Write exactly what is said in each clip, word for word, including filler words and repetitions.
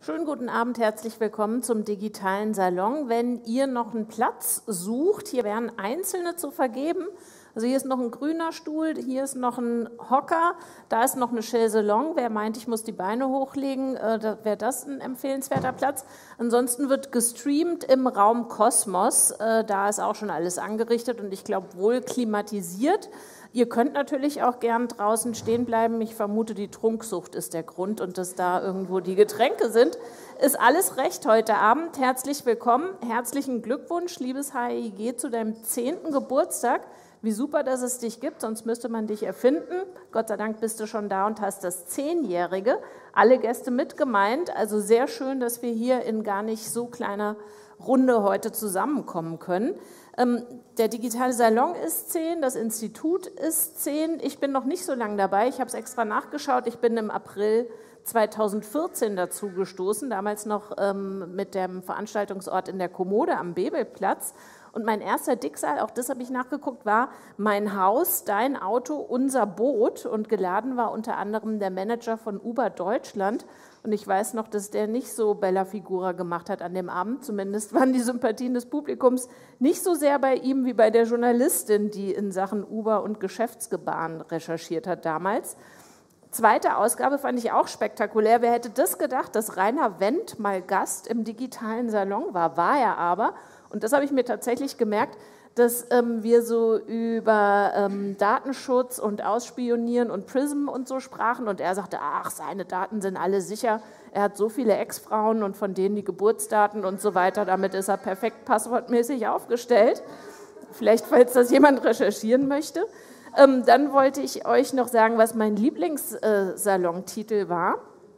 Schönen guten Abend, herzlich willkommen zum digitalen Salon. Wenn ihr noch einen Platz sucht, hier wären einzelne zu vergeben. Also hier ist noch ein grüner Stuhl, hier ist noch ein Hocker, da ist noch eine Chaiselongue. Wer meint, ich muss die Beine hochlegen, äh, da wäre das ein empfehlenswerter Platz. Ansonsten wird gestreamt im Raum Kosmos, äh, da ist auch schon alles angerichtet und ich glaube wohl klimatisiert. Ihr könnt natürlich auch gern draußen stehen bleiben. Ich vermute, die Trunksucht ist der Grund und dass da irgendwo die Getränke sind. Ist alles recht heute Abend. Herzlich willkommen. Herzlichen Glückwunsch, liebes H I G, zu deinem zehnten Geburtstag. Wie super, dass es dich gibt, sonst müsste man dich erfinden. Gott sei Dank bist du schon da und hast das Zehnjährige. Alle Gäste mit gemeint. Also sehr schön, dass wir hier in gar nicht so kleiner Runde heute zusammenkommen können. Ähm, der digitale Salon ist zehn, das Institut ist zehn. Ich bin noch nicht so lange dabei, ich habe es extra nachgeschaut. Ich bin im April zweitausendvierzehn dazu gestoßen, damals noch ähm, mit dem Veranstaltungsort in der Kommode am Bebelplatz. Und mein erster Dicksaal, auch das habe ich nachgeguckt, war mein Haus, dein Auto, unser Boot. Und geladen war unter anderem der Manager von Uber Deutschland. Und ich weiß noch, dass der nicht so Bella Figura gemacht hat an dem Abend. Zumindest waren die Sympathien des Publikums nicht so sehr bei ihm wie bei der Journalistin, die in Sachen Uber und Geschäftsgebaren recherchiert hat damals. Zweite Ausgabe fand ich auch spektakulär. Wer hätte das gedacht, dass Rainer Wendt mal Gast im digitalen Salon war? War er aber. Und das habe ich mir tatsächlich gemerkt, dass ähm, wir so über ähm, Datenschutz und Ausspionieren und Prism und so sprachen. Und er sagte, ach, seine Daten sind alle sicher. Er hat so viele Ex-Frauen und von denen die Geburtsdaten und so weiter. Damit ist er perfekt passwortmäßig aufgestellt. Vielleicht, falls das jemand recherchieren möchte. Ähm, dann wollte ich euch noch sagen, was mein Lieblingssalonktitel war.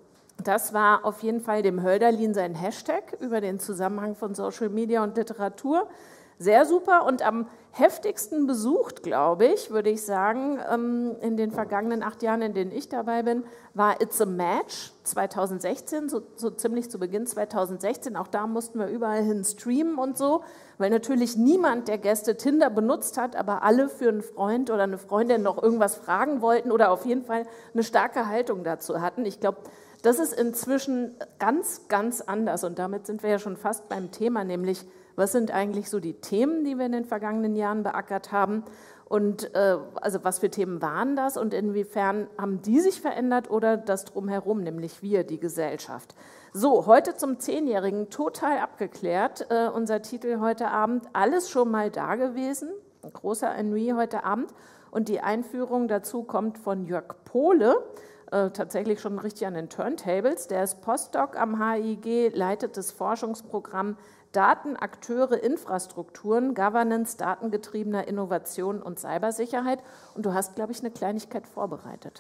Das war auf jeden Fall dem Hölderlin sein Hashtag über den Zusammenhang von Social Media und Literatur. Sehr super und am heftigsten besucht, glaube ich, würde ich sagen, in den vergangenen acht Jahren, in denen ich dabei bin, war It's a Match zweitausendsechzehn, so, so ziemlich zu Beginn zweitausendsechzehn. Auch da mussten wir überall hin streamen und so, weil natürlich niemand der Gäste Tinder benutzt hat, aber alle für einen Freund oder eine Freundin noch irgendwas fragen wollten oder auf jeden Fall eine starke Haltung dazu hatten. Ich glaube, das ist inzwischen ganz, ganz anders und damit sind wir ja schon fast beim Thema, nämlich was sind eigentlich so die Themen, die wir in den vergangenen Jahren beackert haben und äh, also was für Themen waren das und inwiefern haben die sich verändert oder das Drumherum, nämlich wir, die Gesellschaft. So, heute zum Zehnjährigen, total abgeklärt, äh, unser Titel heute Abend, alles schon mal da gewesen, ein großer Ennui heute Abend und die Einführung dazu kommt von Jörg Pohle, Äh, tatsächlich schon richtig an den Turntables. Der ist Postdoc am H I G, leitet das Forschungsprogramm Daten, Akteure, Infrastrukturen, Governance, datengetriebener Innovation und Cybersicherheit. Und du hast, glaube ich, eine Kleinigkeit vorbereitet.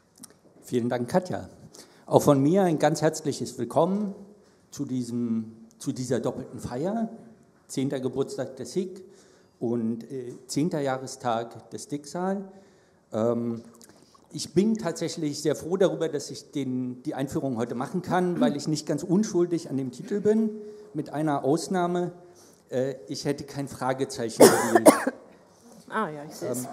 Vielen Dank, Katja. Auch von mir ein ganz herzliches Willkommen zu, diesem, zu dieser doppelten Feier. zehnter Geburtstag des H I G und äh, zehnter Jahrestag des Dicksaal. Ähm, Ich bin tatsächlich sehr froh darüber, dass ich den, die Einführung heute machen kann, weil ich nicht ganz unschuldig an dem Titel bin, mit einer Ausnahme. Äh, ich hätte kein Fragezeichen gewählt. Ah ja, ich sehe es. Ähm,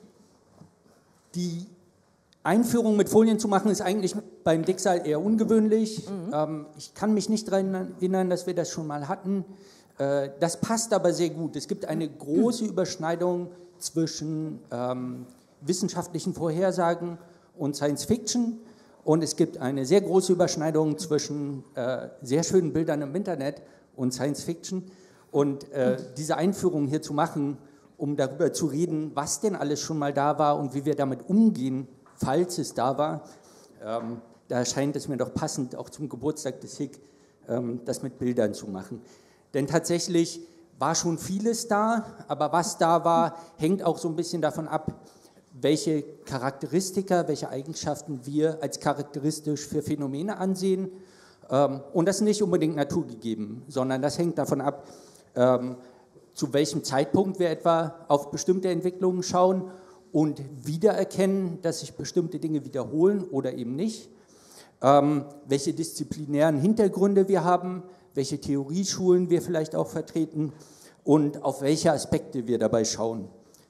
die Einführung mit Folien zu machen, ist eigentlich beim Dicksaal eher ungewöhnlich. Mhm. Ähm, ich kann mich nicht daran erinnern, dass wir das schon mal hatten. Äh, das passt aber sehr gut. Es gibt eine große Überschneidung zwischen Ähm, wissenschaftlichen Vorhersagen und Science Fiction und es gibt eine sehr große Überschneidung zwischen äh, sehr schönen Bildern im Internet und Science Fiction und äh, diese Einführung hier zu machen, um darüber zu reden, was denn alles schon mal da war und wie wir damit umgehen, falls es da war, ähm, da scheint es mir doch passend, auch zum Geburtstag des H I G, ähm, das mit Bildern zu machen. Denn tatsächlich war schon vieles da, aber was da war, hängt auch so ein bisschen davon ab, welche Charakteristika, welche Eigenschaften wir als charakteristisch für Phänomene ansehen. Und das ist nicht unbedingt naturgegeben, sondern das hängt davon ab, zu welchem Zeitpunkt wir etwa auf bestimmte Entwicklungen schauen und wiedererkennen, dass sich bestimmte Dinge wiederholen oder eben nicht, welche disziplinären Hintergründe wir haben, welche Theorieschulen wir vielleicht auch vertreten und auf welche Aspekte wir dabei schauen.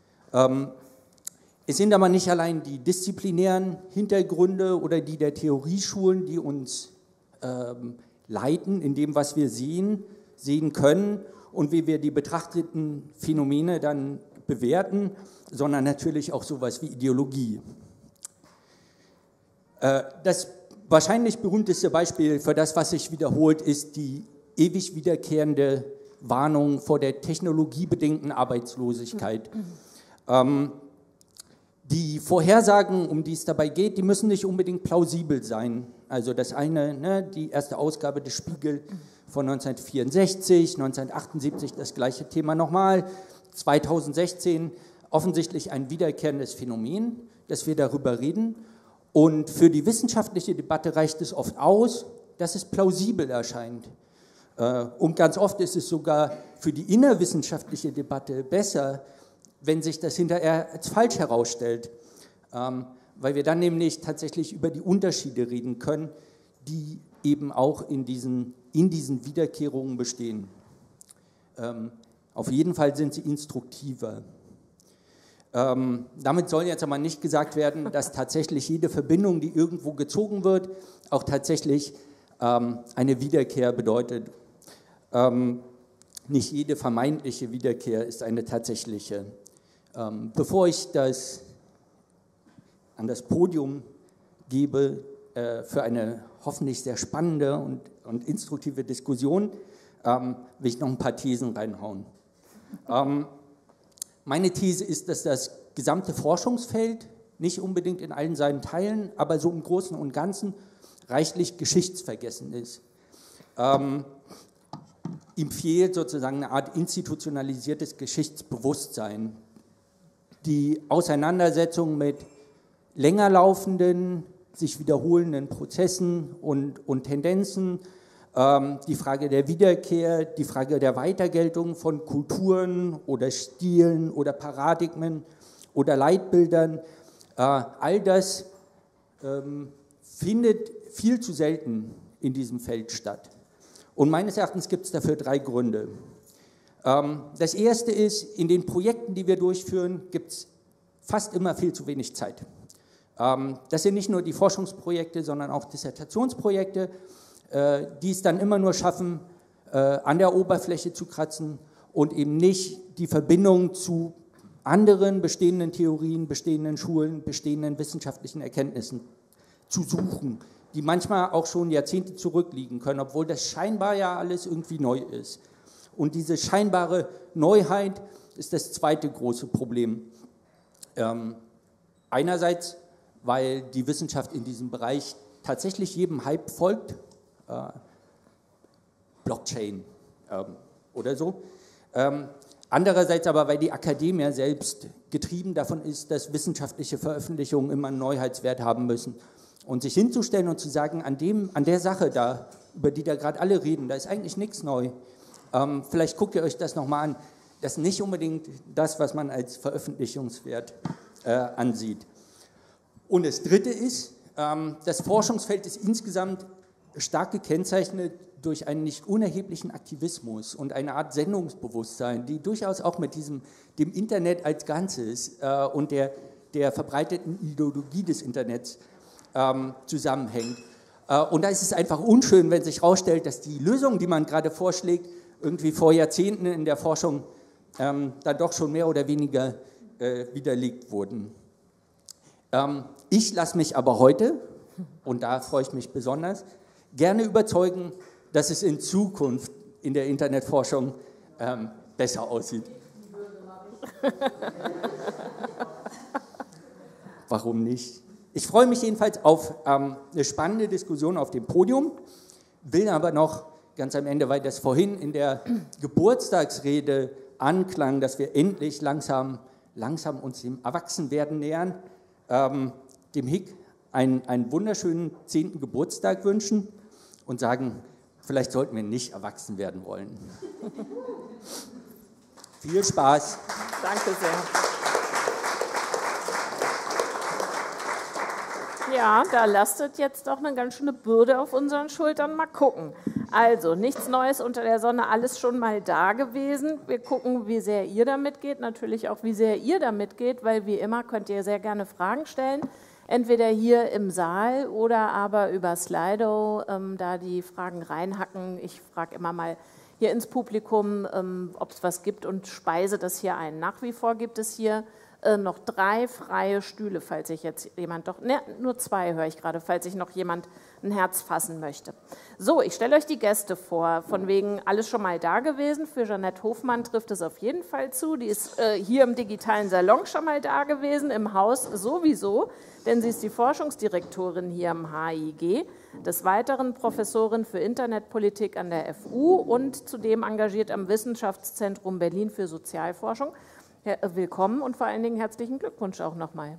Es sind aber nicht allein die disziplinären Hintergründe oder die der Theorieschulen, die uns ähm, leiten in dem, was wir sehen, sehen können und wie wir die betrachteten Phänomene dann bewerten, sondern natürlich auch sowas wie Ideologie. Äh, das wahrscheinlich berühmteste Beispiel für das, was sich wiederholt, ist die ewig wiederkehrende Warnung vor der technologiebedingten Arbeitslosigkeit. Mhm. Ähm, die Vorhersagen, um die es dabei geht, die müssen nicht unbedingt plausibel sein. Also das eine, ne, die erste Ausgabe des Spiegel von neunzehnhundertvierundsechzig, neunzehnhundertachtundsiebzig, das gleiche Thema nochmal, zweitausendsechzehn, offensichtlich ein wiederkehrendes Phänomen, dass wir darüber reden. Und für die wissenschaftliche Debatte reicht es oft aus, dass es plausibel erscheint. Und ganz oft ist es sogar für die innerwissenschaftliche Debatte besser, wenn sich das hinterher als falsch herausstellt, weil wir dann nämlich tatsächlich über die Unterschiede reden können, die eben auch in diesen, in diesen Wiederkehrungen bestehen. Auf jeden Fall sind sie instruktiver. Ähm, damit soll jetzt aber nicht gesagt werden, dass tatsächlich jede Verbindung, die irgendwo gezogen wird, auch tatsächlich ähm, eine Wiederkehr bedeutet. Ähm, nicht jede vermeintliche Wiederkehr ist eine tatsächliche. Ähm, bevor ich das an das Podium gebe äh, für eine hoffentlich sehr spannende und, und instruktive Diskussion, ähm, will ich noch ein paar Thesen reinhauen. Ähm, Meine These ist, dass das gesamte Forschungsfeld, nicht unbedingt in allen seinen Teilen, aber so im Großen und Ganzen reichlich geschichtsvergessen ist. Ähm, ihm fehlt sozusagen eine Art institutionalisiertes Geschichtsbewusstsein. Die Auseinandersetzung mit länger laufenden, sich wiederholenden Prozessen und, und Tendenzen, die Frage der Wiederkehr, die Frage der Weitergeltung von Kulturen oder Stilen oder Paradigmen oder Leitbildern, all das findet viel zu selten in diesem Feld statt. Und meines Erachtens gibt es dafür drei Gründe. Das erste ist, in den Projekten, die wir durchführen, gibt es fast immer viel zu wenig Zeit. Das sind nicht nur die Forschungsprojekte, sondern auch Dissertationsprojekte, die es dann immer nur schaffen, äh, an der Oberfläche zu kratzen und eben nicht die Verbindung zu anderen bestehenden Theorien, bestehenden Schulen, bestehenden wissenschaftlichen Erkenntnissen zu suchen, die manchmal auch schon Jahrzehnte zurückliegen können, obwohl das scheinbar ja alles irgendwie neu ist. Und diese scheinbare Neuheit ist das zweite große Problem. Ähm, einerseits, weil die Wissenschaft in diesem Bereich tatsächlich jedem Hype folgt, Blockchain ähm, oder so. Ähm, andererseits aber, weil die Akademie selbst getrieben davon ist, dass wissenschaftliche Veröffentlichungen immer einen Neuheitswert haben müssen. Und sich hinzustellen und zu sagen, an, dem, an der Sache da, über die da gerade alle reden, da ist eigentlich nichts neu. Ähm, vielleicht guckt ihr euch das nochmal an. Das ist nicht unbedingt das, was man als Veröffentlichungswert äh, ansieht. Und das Dritte ist, ähm, das Forschungsfeld ist insgesamt stark gekennzeichnet durch einen nicht unerheblichen Aktivismus und eine Art Sendungsbewusstsein, die durchaus auch mit diesem, dem Internet als Ganzes äh, und der, der verbreiteten Ideologie des Internets ähm, zusammenhängt. Äh, und da ist es einfach unschön, wenn sich herausstellt, dass die Lösungen, die man gerade vorschlägt, irgendwie vor Jahrzehnten in der Forschung ähm, dann doch schon mehr oder weniger äh, widerlegt wurden. Ähm, ich lasse mich aber heute, und da freue ich mich besonders, gerne überzeugen, dass es in Zukunft in der Internetforschung ähm, besser aussieht. Warum nicht? Ich freue mich jedenfalls auf ähm, eine spannende Diskussion auf dem Podium, will aber noch ganz am Ende, weil das vorhin in der Geburtstagsrede anklang, dass wir endlich langsam, langsam uns dem Erwachsenwerden nähern, ähm, dem Hick einen, einen wunderschönen zehnten Geburtstag wünschen und sagen, vielleicht sollten wir nicht erwachsen werden wollen. Viel Spaß. Danke sehr. Ja, da lastet jetzt doch eine ganz schöne Bürde auf unseren Schultern. Mal gucken. Also, nichts Neues unter der Sonne, alles schon mal da gewesen. Wir gucken, wie sehr ihr damit geht, natürlich auch, wie sehr ihr damit geht, weil wie immer könnt ihr sehr gerne Fragen stellen. entweder hier im Saal oder aber über Slido ähm, da die Fragen reinhacken. Ich frage immer mal hier ins Publikum, ähm, ob es was gibt und speise das hier ein. Nach wie vor gibt es hier äh, noch drei freie Stühle, falls sich jetzt jemand doch, ne, nur zwei höre ich gerade, falls sich noch jemand ein Herz fassen möchte. So, ich stelle euch die Gäste vor, von wegen alles schon mal da gewesen. Für Jeanette Hofmann trifft es auf jeden Fall zu. Die ist äh, hier im digitalen Salon schon mal da gewesen, im Haus sowieso, denn sie ist die Forschungsdirektorin hier am H I G, des Weiteren Professorin für Internetpolitik an der F U und zudem engagiert am Wissenschaftszentrum Berlin für Sozialforschung. Ja, willkommen und vor allen Dingen herzlichen Glückwunsch auch nochmal.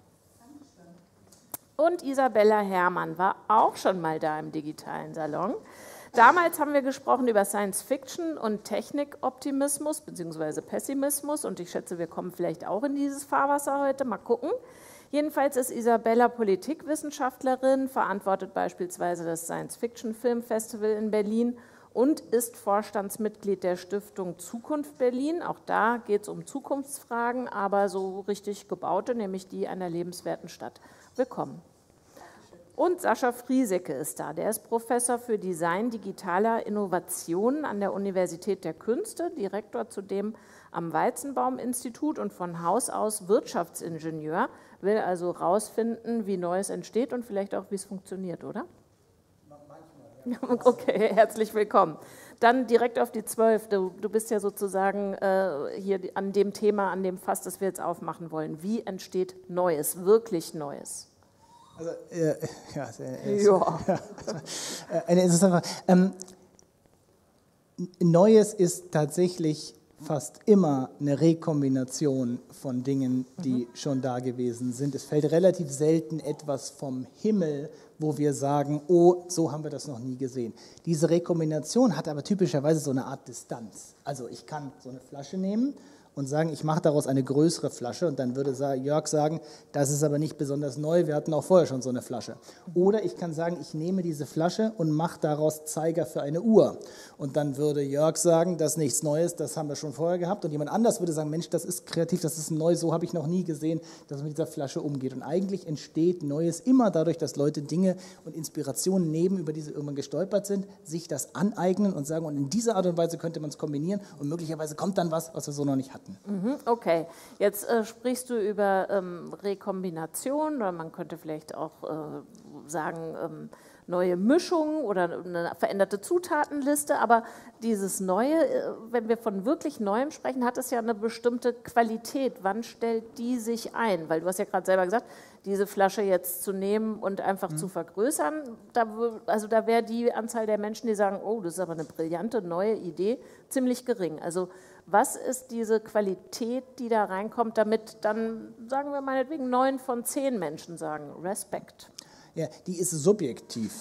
Und Isabella Herrmann war auch schon mal da im digitalen Salon. Damals haben wir gesprochen über Science Fiction und Technikoptimismus bzw. Pessimismus und ich schätze, wir kommen vielleicht auch in dieses Fahrwasser heute, mal gucken. Jedenfalls ist Isabella Politikwissenschaftlerin, verantwortet beispielsweise das Science Fiction Film Festival in Berlin und ist Vorstandsmitglied der Stiftung Zukunft Berlin. Auch da geht es um Zukunftsfragen, aber so richtig gebaute, nämlich die einer lebenswerten Stadt. Willkommen. Und Sascha Friesecke ist da. Der ist Professor für Design digitaler Innovationen an der Universität der Künste, Direktor zudem am Weizenbaum-Institut und von Haus aus Wirtschaftsingenieur, will also rausfinden, wie Neues entsteht und vielleicht auch, wie es funktioniert, oder? Okay, herzlich willkommen. Dann direkt auf die zwölf. Du, du bist ja sozusagen äh, hier an dem Thema, an dem Fass, das wir jetzt aufmachen wollen. Wie entsteht Neues, wirklich Neues? Also, äh, ja, äh, ja. ja, eine interessante Frage. Ähm, Neues ist tatsächlich fast immer eine Rekombination von Dingen, die mhm. schon da gewesen sind. Es fällt relativ selten etwas vom Himmel, wo wir sagen, oh, so haben wir das noch nie gesehen. Diese Rekombination hat aber typischerweise so eine Art Distanz. Also ich kann so eine Flasche nehmen und sagen, ich mache daraus eine größere Flasche und dann würde Jörg sagen, das ist aber nicht besonders neu, wir hatten auch vorher schon so eine Flasche. Oder ich kann sagen, ich nehme diese Flasche und mache daraus Zeiger für eine Uhr und dann würde Jörg sagen, das ist nichts Neues, das haben wir schon vorher gehabt und jemand anders würde sagen, Mensch, das ist kreativ, das ist neu, so habe ich noch nie gesehen, dass man mit dieser Flasche umgeht. Und eigentlich entsteht Neues immer dadurch, dass Leute Dinge und Inspirationen nehmen, über die sie irgendwann gestolpert sind, sich das aneignen und sagen, und in dieser Art und Weise könnte man es kombinieren und möglicherweise kommt dann was, was wir so noch nicht hatten. Okay, jetzt äh, sprichst du über ähm, Rekombination oder man könnte vielleicht auch äh, sagen ähm, neue Mischungen oder eine veränderte Zutatenliste, aber dieses Neue, äh, wenn wir von wirklich Neuem sprechen, hat es ja eine bestimmte Qualität. Wann stellt die sich ein? Weil du hast ja gerade selber gesagt, diese Flasche jetzt zu nehmen und einfach mhm. zu vergrößern, da, also da wäre die Anzahl der Menschen, die sagen, oh, das ist aber eine brillante neue Idee, ziemlich gering. Also was ist diese Qualität, die da reinkommt, damit dann, sagen wir meinetwegen, neun von zehn Menschen sagen, Respekt? Ja, die ist subjektiv.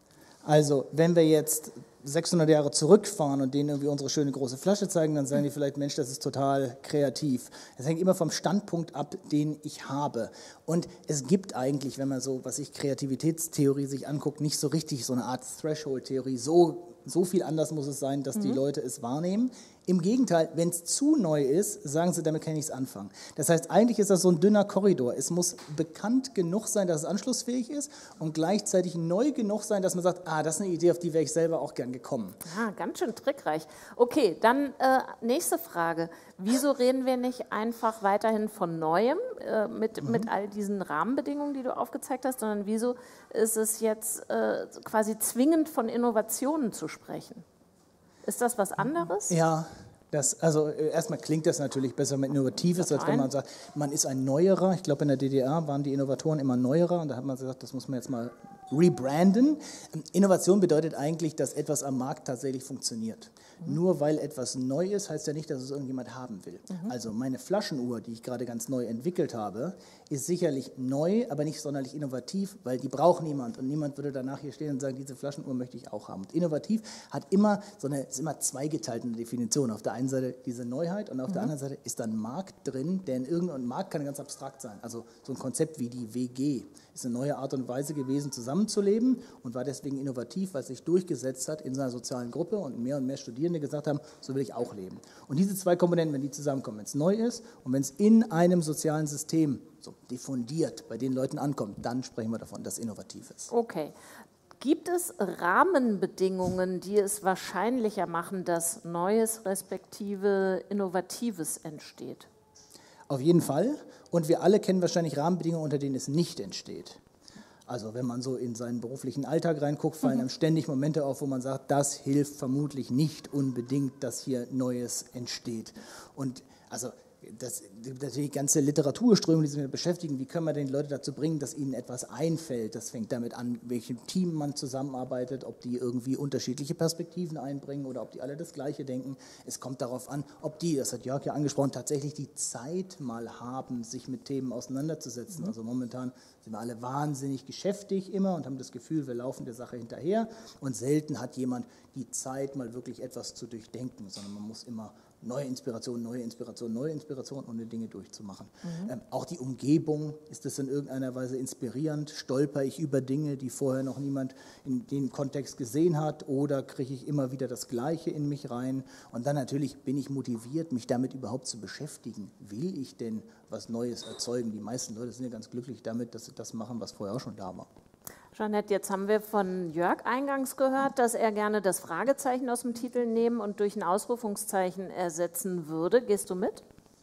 Also wenn wir jetzt sechshundert Jahre zurückfahren und denen irgendwie unsere schöne große Flasche zeigen, dann sagen die vielleicht, Mensch, das ist total kreativ. Das hängt immer vom Standpunkt ab, den ich habe. Und es gibt eigentlich, wenn man so, was ich Kreativitätstheorie sich anguckt, nicht so richtig so eine Art Threshold-Theorie. So, so viel anders muss es sein, dass die mhm. Leute es wahrnehmen. Im Gegenteil, wenn es zu neu ist, sagen sie, damit kann ich nichts anfangen. Das heißt, eigentlich ist das so ein dünner Korridor. Es muss bekannt genug sein, dass es anschlussfähig ist und gleichzeitig neu genug sein, dass man sagt, ah, das ist eine Idee, auf die wäre ich selber auch gern gekommen. Ah, ganz schön trickreich. Okay, dann äh, nächste Frage. Wieso reden wir nicht einfach weiterhin von Neuem äh, mit, mhm. mit all diesen Rahmenbedingungen, die du aufgezeigt hast, sondern wieso ist es jetzt äh, quasi zwingend von Innovationen zu sprechen? Ist das was anderes? Ja, das, also erstmal klingt das natürlich besser, wenn man innovativ ist, als wenn man sagt, man ist ein Neuerer. Ich glaube, in der D D R waren die Innovatoren immer Neuerer und da hat man gesagt, das muss man jetzt mal rebranden. Innovation bedeutet eigentlich, dass etwas am Markt tatsächlich funktioniert. Mhm. Nur weil etwas neu ist, heißt ja nicht, dass es irgendjemand haben will. Mhm. Also meine Flaschenuhr, die ich gerade ganz neu entwickelt habe, ist sicherlich neu, aber nicht sonderlich innovativ, weil die braucht niemand und niemand würde danach hier stehen und sagen, diese Flaschenuhr möchte ich auch haben. Und innovativ hat immer so eine, ist immer zweigeteilt in der Definition. Auf der einen Seite diese Neuheit und auf mhm. der anderen Seite ist dann ein Markt drin, der in irgendeinem Markt kann ganz abstrakt sein. Also so ein Konzept wie die W G ist eine neue Art und Weise gewesen, zusammen zusammenzuleben und war deswegen innovativ, weil es sich durchgesetzt hat in seiner sozialen Gruppe und mehr und mehr Studierende gesagt haben, so will ich auch leben. Und diese zwei Komponenten, wenn die zusammenkommen, wenn es neu ist und wenn es in einem sozialen System so diffundiert bei den Leuten ankommt, dann sprechen wir davon, dass es innovativ ist. Okay. Gibt es Rahmenbedingungen, die es wahrscheinlicher machen, dass Neues respektive Innovatives entsteht? Auf jeden Fall. Und wir alle kennen wahrscheinlich Rahmenbedingungen, unter denen es nicht entsteht. Also wenn man so in seinen beruflichen Alltag reinguckt, fallen einem ständig Momente auf, wo man sagt, das hilft vermutlich nicht unbedingt, dass hier Neues entsteht. Und also das, die ganze Literaturströmung, die sich damit beschäftigen, wie können wir denn die Leute dazu bringen, dass ihnen etwas einfällt. Das fängt damit an, welchem Team man zusammenarbeitet, ob die irgendwie unterschiedliche Perspektiven einbringen oder ob die alle das Gleiche denken. Es kommt darauf an, ob die, das hat Jörg ja angesprochen, tatsächlich die Zeit mal haben, sich mit Themen auseinanderzusetzen. Mhm. Also momentan sind wir alle wahnsinnig geschäftig immer und haben das Gefühl, wir laufen der Sache hinterher und selten hat jemand die Zeit, mal wirklich etwas zu durchdenken, sondern man muss immer neue Inspiration, neue Inspiration, neue Inspiration, ohne Dinge durchzumachen. Mhm. Ähm, auch die Umgebung, ist das in irgendeiner Weise inspirierend? Stolper ich über Dinge, die vorher noch niemand in dem Kontext gesehen hat, oder kriege ich immer wieder das Gleiche in mich rein? Und dann natürlich bin ich motiviert, mich damit überhaupt zu beschäftigen. Will ich denn was Neues erzeugen? Die meisten Leute sind ja ganz glücklich damit, dass sie das machen, was vorher auch schon da war. Jeanette, jetzt haben wir von Jörg eingangs gehört, dass er gerne das Fragezeichen aus dem Titel nehmen und durch ein Ausrufungszeichen ersetzen würde. Gehst du mit?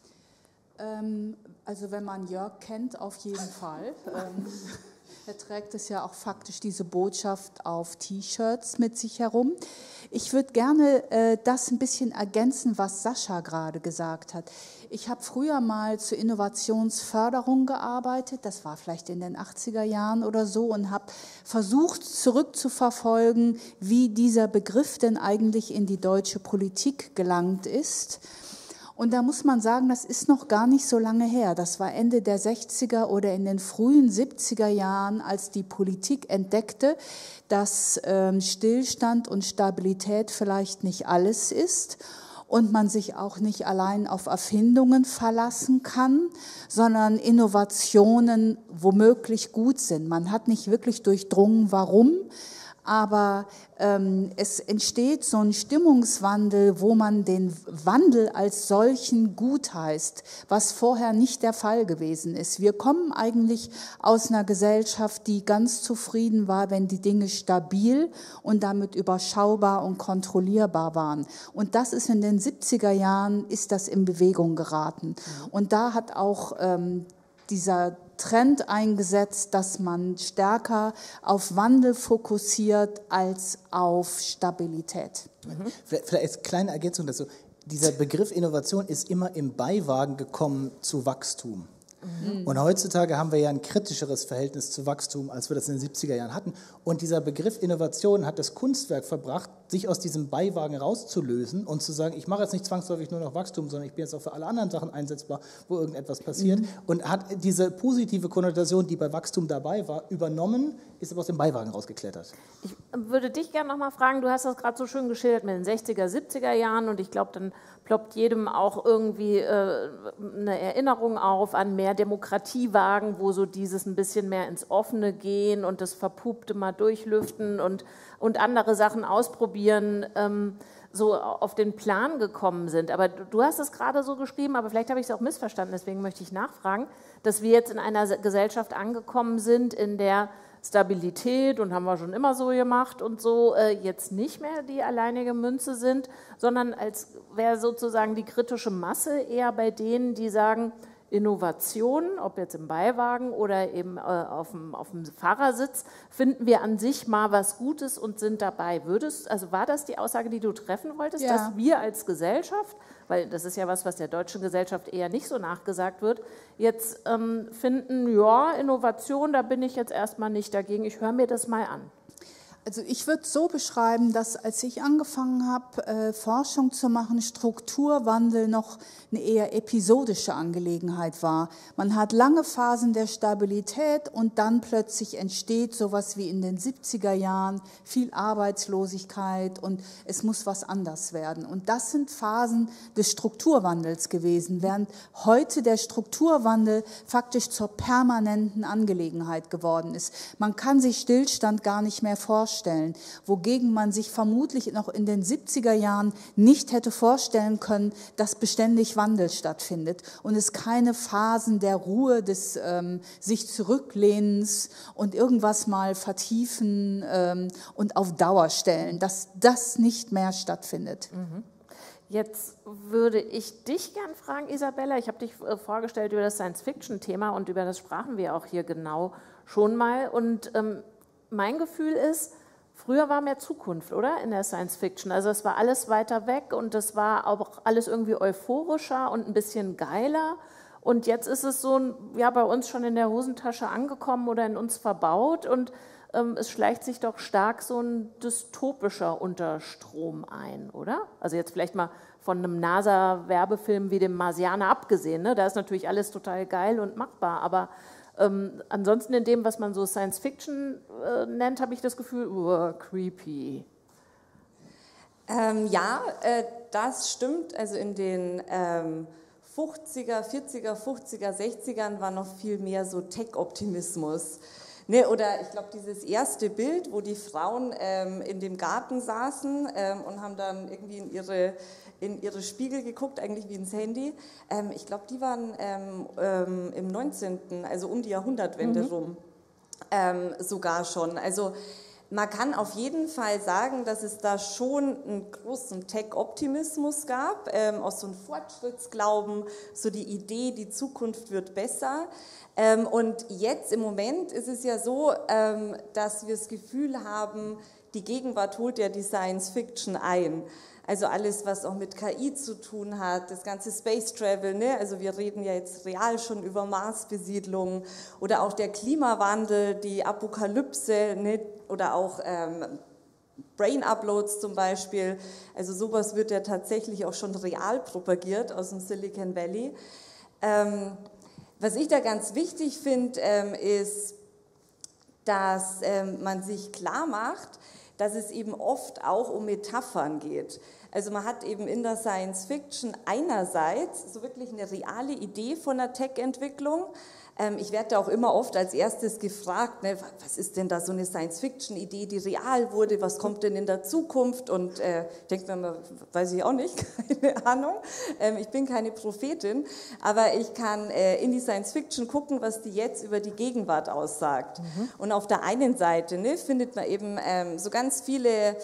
Ähm, also wenn man Jörg kennt, auf jeden Fall. Ähm, er trägt es ja auch faktisch, diese Botschaft auf T-Shirts mit sich herum. Ich würde gerne äh, das ein bisschen ergänzen, was Sascha gerade gesagt hat. Ich habe früher mal zur Innovationsförderung gearbeitet, das war vielleicht in den achtziger Jahren oder so, und habe versucht zurückzuverfolgen, wie dieser Begriff denn eigentlich in die deutsche Politik gelangt ist. Und da muss man sagen, das ist noch gar nicht so lange her. Das war Ende der sechziger oder in den frühen siebziger Jahren, als die Politik entdeckte, dass ähm, Stillstand und Stabilität vielleicht nicht alles ist und man sich auch nicht allein auf Erfindungen verlassen kann, sondern Innovationen womöglich gut sind. Man hat nicht wirklich durchdrungen, warum. Aber ähm, es entsteht so ein Stimmungswandel, wo man den Wandel als solchen gutheißt, was vorher nicht der Fall gewesen ist. Wir kommen eigentlich aus einer Gesellschaft, die ganz zufrieden war, wenn die Dinge stabil und damit überschaubar und kontrollierbar waren. Und das ist in den siebziger Jahren, ist das in Bewegung geraten. Und da hat auch ähm, dieser Trend eingesetzt, dass man stärker auf Wandel fokussiert als auf Stabilität. Mhm. Vielleicht, vielleicht als kleine Ergänzung dazu. Dieser Begriff Innovation ist immer im Beiwagen gekommen zu Wachstum. Mhm. Und heutzutage haben wir ja ein kritischeres Verhältnis zu Wachstum, als wir das in den siebziger Jahren hatten. Und dieser Begriff Innovation hat das Kunstwerk verbracht, sich aus diesem Beiwagen rauszulösen und zu sagen, ich mache jetzt nicht zwangsläufig nur noch Wachstum, sondern ich bin jetzt auch für alle anderen Sachen einsetzbar, wo irgendetwas passiert. Mhm. Und hat diese positive Konnotation, die bei Wachstum dabei war, übernommen, ist aber aus dem Beiwagen rausgeklettert. Ich würde dich gerne noch mal fragen, du hast das gerade so schön geschildert mit den sechziger, siebziger Jahren, und ich glaube, dann ploppt jedem auch irgendwie äh, eine Erinnerung auf an mehr Demokratiewagen, wo so dieses ein bisschen mehr ins Offene gehen und das Verpupte mal durchlüften und, und andere Sachen ausprobieren, ähm, so auf den Plan gekommen sind. Aber du, du hast es gerade so geschrieben, aber vielleicht habe ich es auch missverstanden, deswegen möchte ich nachfragen, dass wir jetzt in einer Gesellschaft angekommen sind, in der Stabilität, und haben wir schon immer so gemacht und so, äh, jetzt nicht mehr die alleinige Münze sind, sondern als wäre sozusagen die kritische Masse eher bei denen, die sagen, Innovationen, ob jetzt im Beiwagen oder eben äh, auf, dem, auf dem Fahrersitz, finden wir an sich mal was Gutes und sind dabei. Würdest, also war das die Aussage, die du treffen wolltest, ja, dass wir als Gesellschaft, weil das ist ja was, was der deutschen Gesellschaft eher nicht so nachgesagt wird, jetzt ähm, finden, ja, Innovation, da bin ich jetzt erstmal nicht dagegen, ich höre mir das mal an. Also ich würde es so beschreiben, dass als ich angefangen habe, äh, Forschung zu machen, Strukturwandel noch eine eher episodische Angelegenheit war. Man hat lange Phasen der Stabilität und dann plötzlich entsteht sowas wie in den siebziger Jahren viel Arbeitslosigkeit und es muss was anders werden. Und das sind Phasen des Strukturwandels gewesen, während heute der Strukturwandel faktisch zur permanenten Angelegenheit geworden ist. Man kann sich Stillstand gar nicht mehr vorstellen. Stellen, wogegen man sich vermutlich noch in den siebziger Jahren nicht hätte vorstellen können, dass beständig Wandel stattfindet und es keine Phasen der Ruhe, des ähm, sich zurücklehnens und irgendwas mal vertiefen ähm, und auf Dauer stellen, dass das nicht mehr stattfindet. Mhm. Jetzt würde ich dich gern fragen, Isabella, ich habe dich vorgestellt über das Science-Fiction-Thema und über das sprachen wir auch hier genau schon mal und ähm, mein Gefühl ist, früher war mehr Zukunft, oder? In der Science Fiction. Also es war alles weiter weg und es war auch alles irgendwie euphorischer und ein bisschen geiler. Und jetzt ist es so, ja, bei uns schon in der Hosentasche angekommen oder in uns verbaut und ähm, es schleicht sich doch stark so ein dystopischer Unterstrom ein, oder? Also jetzt vielleicht mal von einem NASA-Werbefilm wie dem Marsianer abgesehen, ne? Da ist natürlich alles total geil und machbar, aber Ähm, ansonsten in dem, was man so Science Fiction äh, nennt, habe ich das Gefühl, uh, creepy. Ähm, ja, äh, das stimmt. Also in den ähm, fünfziger, vierziger, fünfziger, sechzigern war noch viel mehr so Tech-Optimismus. Ne, oder ich glaube, dieses erste Bild, wo die Frauen ähm, in dem Garten saßen ähm, und haben dann irgendwie in ihre, in ihre Spiegel geguckt, eigentlich wie ins Handy. Ähm, ich glaube, die waren ähm, ähm, im neunzehnten, also um die Jahrhundertwende mhm. rum, ähm, sogar schon. Also man kann auf jeden Fall sagen, dass es da schon einen großen Tech-Optimismus gab, ähm, auch so einen Fortschrittsglauben, so die Idee, die Zukunft wird besser. Ähm, und jetzt im Moment ist es ja so, ähm, dass wir das Gefühl haben, die Gegenwart holt ja die Science Fiction ein. Also alles, was auch mit K I zu tun hat, das ganze Space Travel, ne? Also wir reden ja jetzt real schon über Marsbesiedlung oder auch der Klimawandel, die Apokalypse, ne? Oder auch ähm, Brain Uploads zum Beispiel. Also sowas wird ja tatsächlich auch schon real propagiert aus dem Silicon Valley. Ähm, was ich da ganz wichtig finde, ähm, ist, dass ähm, man sich klar macht, dass es eben oft auch um Metaphern geht. Also man hat eben in der Science Fiction einerseits so wirklich eine reale Idee von der Tech-Entwicklung. Ähm, ich werde da auch immer oft als erstes gefragt, ne, was ist denn da so eine Science-Fiction-Idee, die real wurde, was kommt denn in der Zukunft? Und äh, ich denke mir mal, weiß ich auch nicht, keine Ahnung. Ähm, ich bin keine Prophetin, aber ich kann äh, in die Science-Fiction gucken, was die jetzt über die Gegenwart aussagt. Mhm. Und auf der einen Seite ne, findet man eben ähm, so ganz viele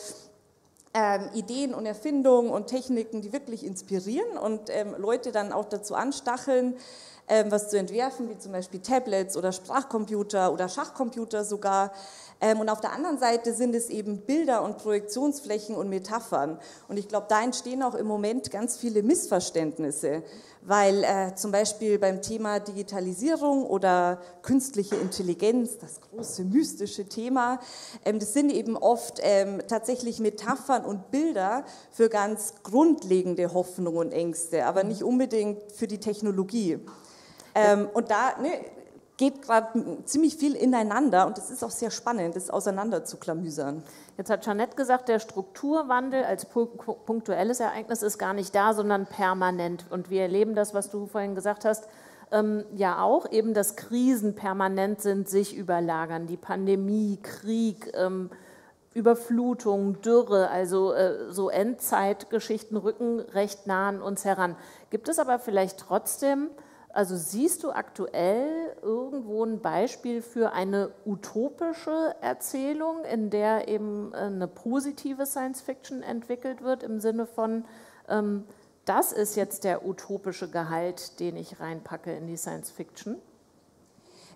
Ähm, Ideen und Erfindungen und Techniken, die wirklich inspirieren und ähm, Leute dann auch dazu anstacheln, ähm, was zu entwerfen, wie zum Beispiel Tablets oder Sprachcomputer oder Schachcomputer sogar. Ähm, und auf der anderen Seite sind es eben Bilder und Projektionsflächen und Metaphern. Und ich glaube, da entstehen auch im Moment ganz viele Missverständnisse, weil äh, zum Beispiel beim Thema Digitalisierung oder künstliche Intelligenz, das große mystische Thema, ähm, das sind eben oft ähm, tatsächlich Metaphern und Bilder für ganz grundlegende Hoffnungen und Ängste, aber nicht unbedingt für die Technologie. Ähm, und da ne, geht gerade ziemlich viel ineinander und es ist auch sehr spannend, das auseinander zu klamüsern. Jetzt hat Jeanette gesagt, der Strukturwandel als punktuelles Ereignis ist gar nicht da, sondern permanent. Und wir erleben das, was du vorhin gesagt hast, ähm, ja auch, eben, dass Krisen permanent sind, sich überlagern, die Pandemie, Krieg, ähm, Überflutung, Dürre, also äh, so Endzeitgeschichten rücken recht nah an uns heran. Gibt es aber vielleicht trotzdem, also siehst du aktuell irgendwo ein Beispiel für eine utopische Erzählung, in der eben eine positive Science-Fiction entwickelt wird, im Sinne von, ähm, das ist jetzt der utopische Gehalt, den ich reinpacke in die Science-Fiction?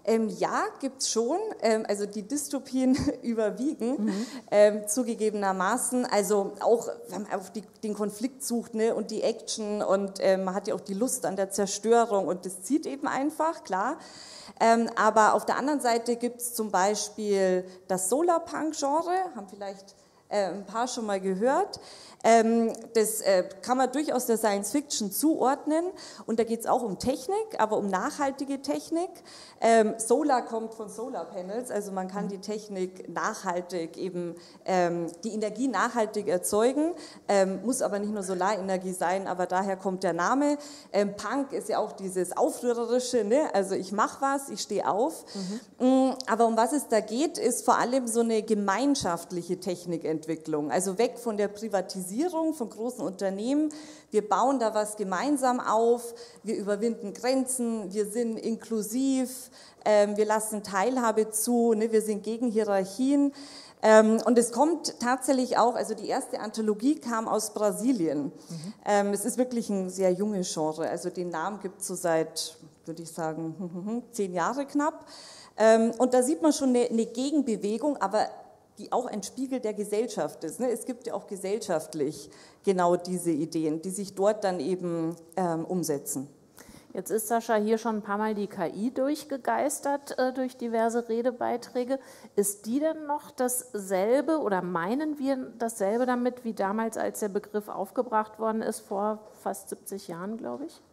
Ähm, ja, gibt es schon. Ähm, also die Dystopien überwiegen, mhm. ähm, zugegebenermaßen. Also auch, wenn man auf die, den Konflikt sucht, ne, und die Action und ähm, man hat ja auch die Lust an der Zerstörung und das zieht eben einfach, klar. Ähm, aber auf der anderen Seite gibt es zum Beispiel das Solarpunk-Genre, haben vielleicht äh, ein paar schon mal gehört. Ähm, das äh, kann man durchaus der Science Fiction zuordnen und da geht es auch um Technik, aber um nachhaltige Technik. Ähm, Solar kommt von Solar Panels, also man kann die Technik nachhaltig eben, ähm, die Energie nachhaltig erzeugen, ähm, muss aber nicht nur Solarenergie sein, aber daher kommt der Name. Ähm, Punk ist ja auch dieses Aufrührerische, ne? Also ich mache was, ich stehe auf. Mhm. Aber um was es da geht, ist vor allem so eine gemeinschaftliche Technikentwicklung, also weg von der Privatisierung von großen Unternehmen. Wir bauen da was gemeinsam auf, wir überwinden Grenzen, wir sind inklusiv, ähm, wir lassen Teilhabe zu, ne, wir sind gegen Hierarchien. Ähm, und es kommt tatsächlich auch, also die erste Anthologie kam aus Brasilien. Mhm. Ähm, es ist wirklich ein sehr junges Genre, also den Namen gibt es so seit, würde ich sagen, zehn Jahre knapp. Ähm, und da sieht man schon eine, eine Gegenbewegung, aber die auch ein Spiegel der Gesellschaft ist. Es gibt ja auch gesellschaftlich genau diese Ideen, die sich dort dann eben ähm, umsetzen. Jetzt ist Sascha hier schon ein paar Mal die K I durchgegeistert äh, durch diverse Redebeiträge. Ist die denn noch dasselbe oder meinen wir dasselbe damit, wie damals, als der Begriff aufgebracht worden ist, vor fast siebzig Jahren, glaube ich?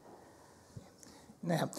Naja,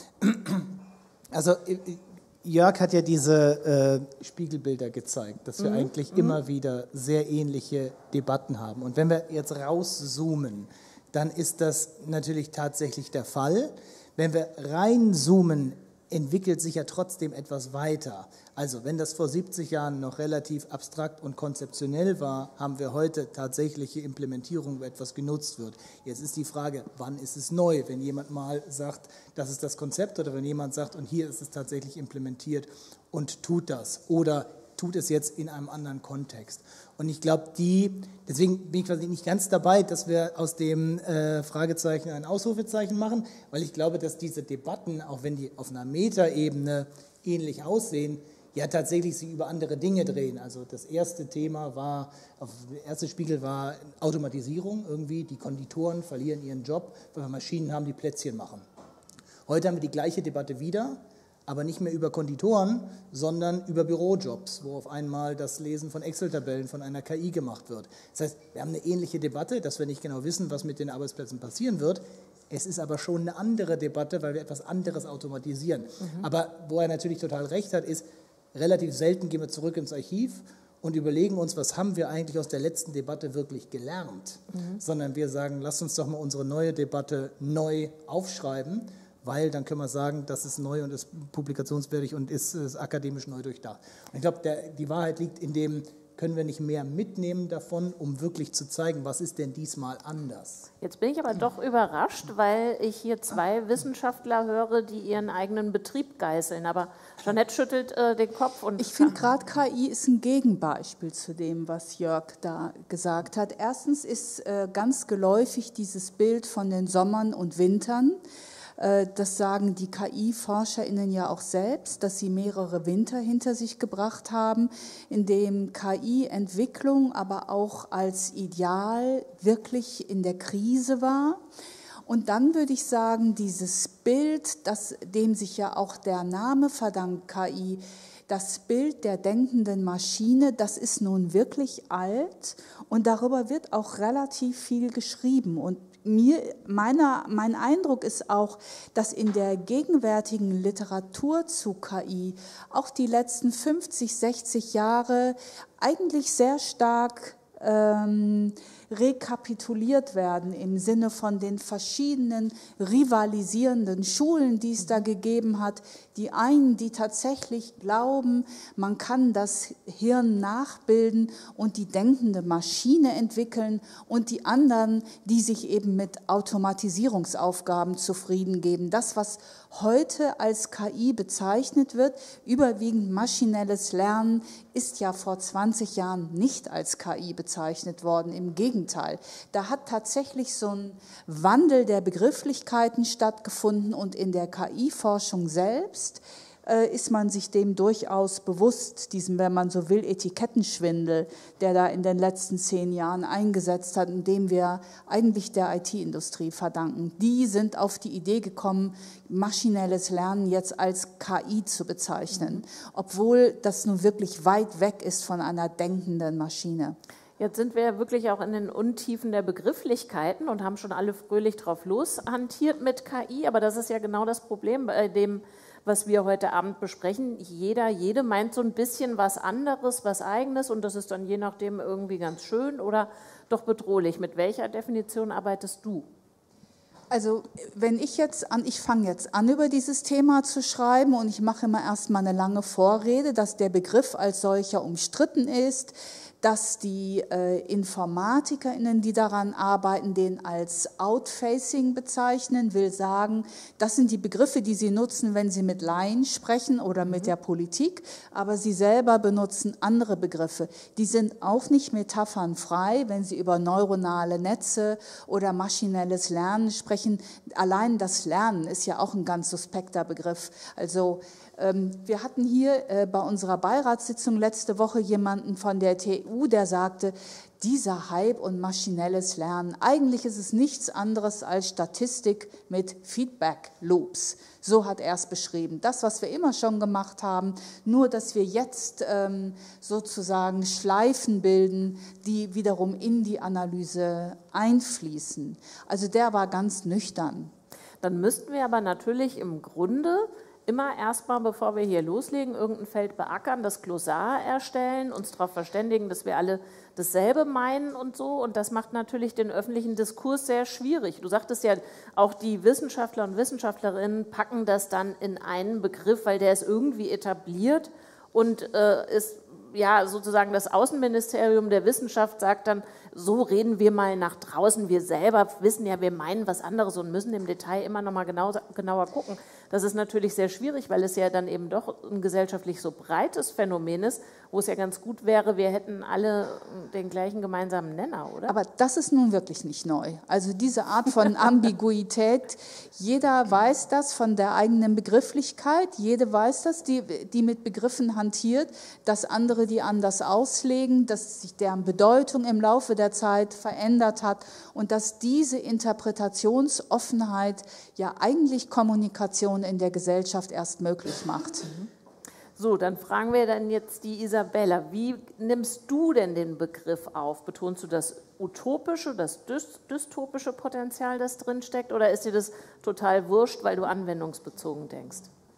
also Jörg hat ja diese äh, Spiegelbilder gezeigt, dass wir mhm. eigentlich mhm. immer wieder sehr ähnliche Debatten haben. Und wenn wir jetzt rauszoomen, dann ist das natürlich tatsächlich der Fall. Wenn wir reinzoomen, entwickelt sich ja trotzdem etwas weiter. Also wenn das vor siebzig Jahren noch relativ abstrakt und konzeptionell war, haben wir heute tatsächliche Implementierung, wo etwas genutzt wird. Jetzt ist die Frage, wann ist es neu? Wenn jemand mal sagt, das ist das Konzept, oder wenn jemand sagt, und hier ist es tatsächlich implementiert und tut das oder tut es jetzt in einem anderen Kontext. Und ich glaube, die, deswegen bin ich quasi nicht ganz dabei, dass wir aus dem äh, Fragezeichen ein Ausrufezeichen machen, weil ich glaube, dass diese Debatten, auch wenn die auf einer Metaebene ähnlich aussehen, ja tatsächlich sich über andere Dinge drehen. Also das erste Thema war, der erste Spiegel war Automatisierung irgendwie, die Konditoren verlieren ihren Job, weil wir Maschinen haben, die Plätzchen machen. Heute haben wir die gleiche Debatte wieder, aber nicht mehr über Konditoren, sondern über Bürojobs, wo auf einmal das Lesen von Excel-Tabellen von einer K I gemacht wird. Das heißt, wir haben eine ähnliche Debatte, dass wir nicht genau wissen, was mit den Arbeitsplätzen passieren wird. Es ist aber schon eine andere Debatte, weil wir etwas anderes automatisieren. Mhm. Aber wo er natürlich total recht hat, ist, relativ selten gehen wir zurück ins Archiv und überlegen uns, was haben wir eigentlich aus der letzten Debatte wirklich gelernt, mhm. sondern wir sagen, lasst uns doch mal unsere neue Debatte neu aufschreiben, weil dann können wir sagen, das ist neu und ist publikationswürdig und ist, ist akademisch neu durchdacht. Und ich glaube, die Wahrheit liegt in dem, können wir nicht mehr mitnehmen davon, um wirklich zu zeigen, was ist denn diesmal anders. Jetzt bin ich aber doch überrascht, weil ich hier zwei Wissenschaftler höre, die ihren eigenen Betrieb geißeln. Aber Jeanette schüttelt äh, den Kopf. Und ich finde gerade, K I ist ein Gegenbeispiel zu dem, was Jörg da gesagt hat. Erstens ist äh, ganz geläufig dieses Bild von den Sommern und Wintern. Das sagen die K I-ForscherInnen ja auch selbst, dass sie mehrere Winter hinter sich gebracht haben, in dem K I-Entwicklung aber auch als Ideal wirklich in der Krise war. Und dann würde ich sagen, dieses Bild, das, dem sich ja auch der Name verdankt, K I, das Bild der denkenden Maschine, das ist nun wirklich alt und darüber wird auch relativ viel geschrieben. Und Mir, meiner, mein Eindruck ist auch, dass in der gegenwärtigen Literatur zu K I auch die letzten fünfzig, sechzig Jahre eigentlich sehr stark ähm, rekapituliert werden im Sinne von den verschiedenen rivalisierenden Schulen, die es da gegeben hat. Die einen, die tatsächlich glauben, man kann das Hirn nachbilden und die denkende Maschine entwickeln und die anderen, die sich eben mit Automatisierungsaufgaben zufrieden geben. Das, was heute als K I bezeichnet wird, überwiegend maschinelles Lernen, ist ja vor zwanzig Jahren nicht als K I bezeichnet worden. Im Gegenteil, da hat tatsächlich so ein Wandel der Begrifflichkeiten stattgefunden und in der K I-Forschung selbst äh, ist man sich dem durchaus bewusst, diesem, wenn man so will, Etikettenschwindel, der da in den letzten zehn Jahren eingesetzt hat, und dem wir eigentlich der I T-Industrie verdanken. Die sind auf die Idee gekommen, maschinelles Lernen jetzt als K I zu bezeichnen, obwohl das nun wirklich weit weg ist von einer denkenden Maschine. Jetzt sind wir ja wirklich auch in den Untiefen der Begrifflichkeiten und haben schon alle fröhlich drauf loshantiert mit K I, aber das ist ja genau das Problem bei dem, was wir heute Abend besprechen. Jeder, jede meint so ein bisschen was anderes, was Eigenes, und das ist dann je nachdem irgendwie ganz schön oder doch bedrohlich. Mit welcher Definition arbeitest du? Also wenn ich jetzt an, ich fange jetzt an, über dieses Thema zu schreiben, und ich mache immer erstmal eine lange Vorrede, dass der Begriff als solcher umstritten ist, dass die äh, InformatikerInnen, die daran arbeiten, den als Outfacing bezeichnen, will sagen, das sind die Begriffe, die sie nutzen, wenn sie mit Laien sprechen oder mit der Politik, aber sie selber benutzen andere Begriffe. Die sind auch nicht metaphernfrei, wenn sie über neuronale Netze oder maschinelles Lernen sprechen. Allein das Lernen ist ja auch ein ganz suspekter Begriff. Also wir hatten hier bei unserer Beiratssitzung letzte Woche jemanden von der T U, der sagte, dieser Hype und maschinelles Lernen, eigentlich ist es nichts anderes als Statistik mit Feedback-Loops. So hat er es beschrieben. Das, was wir immer schon gemacht haben, nur dass wir jetzt ähm, sozusagen Schleifen bilden, die wiederum in die Analyse einfließen. Also der war ganz nüchtern. Dann müssten wir aber natürlich im Grunde immer erstmal, bevor wir hier loslegen, irgendein Feld beackern, das Glossar erstellen, uns darauf verständigen, dass wir alle dasselbe meinen und so. Und das macht natürlich den öffentlichen Diskurs sehr schwierig. Du sagtest ja, auch die Wissenschaftler und Wissenschaftlerinnen packen das dann in einen Begriff, weil der ist irgendwie etabliert und äh, ist ja sozusagen das Außenministerium der Wissenschaft sagt dann, so reden wir mal nach draußen. Wir selber wissen ja, wir meinen was anderes und müssen im Detail immer noch mal genau, genauer gucken. Das ist natürlich sehr schwierig, weil es ja dann eben doch ein gesellschaftlich so breites Phänomen ist, wo es ja ganz gut wäre, wir hätten alle den gleichen gemeinsamen Nenner, oder? Aber das ist nun wirklich nicht neu. Also diese Art von Ambiguität, jeder weiß das von der eigenen Begrifflichkeit, jede weiß das, die, die mit Begriffen hantiert, dass andere die anders auslegen, dass sich deren Bedeutung im Laufe der Zeit verändert hat und dass diese Interpretationsoffenheit ja eigentlich Kommunikation in der Gesellschaft erst möglich macht. So, dann fragen wir dann jetzt die Isabella, wie nimmst du denn den Begriff auf? Betonst du das utopische, das dystopische Potenzial, das drinsteckt, oder ist dir das total wurscht, weil du anwendungsbezogen denkst?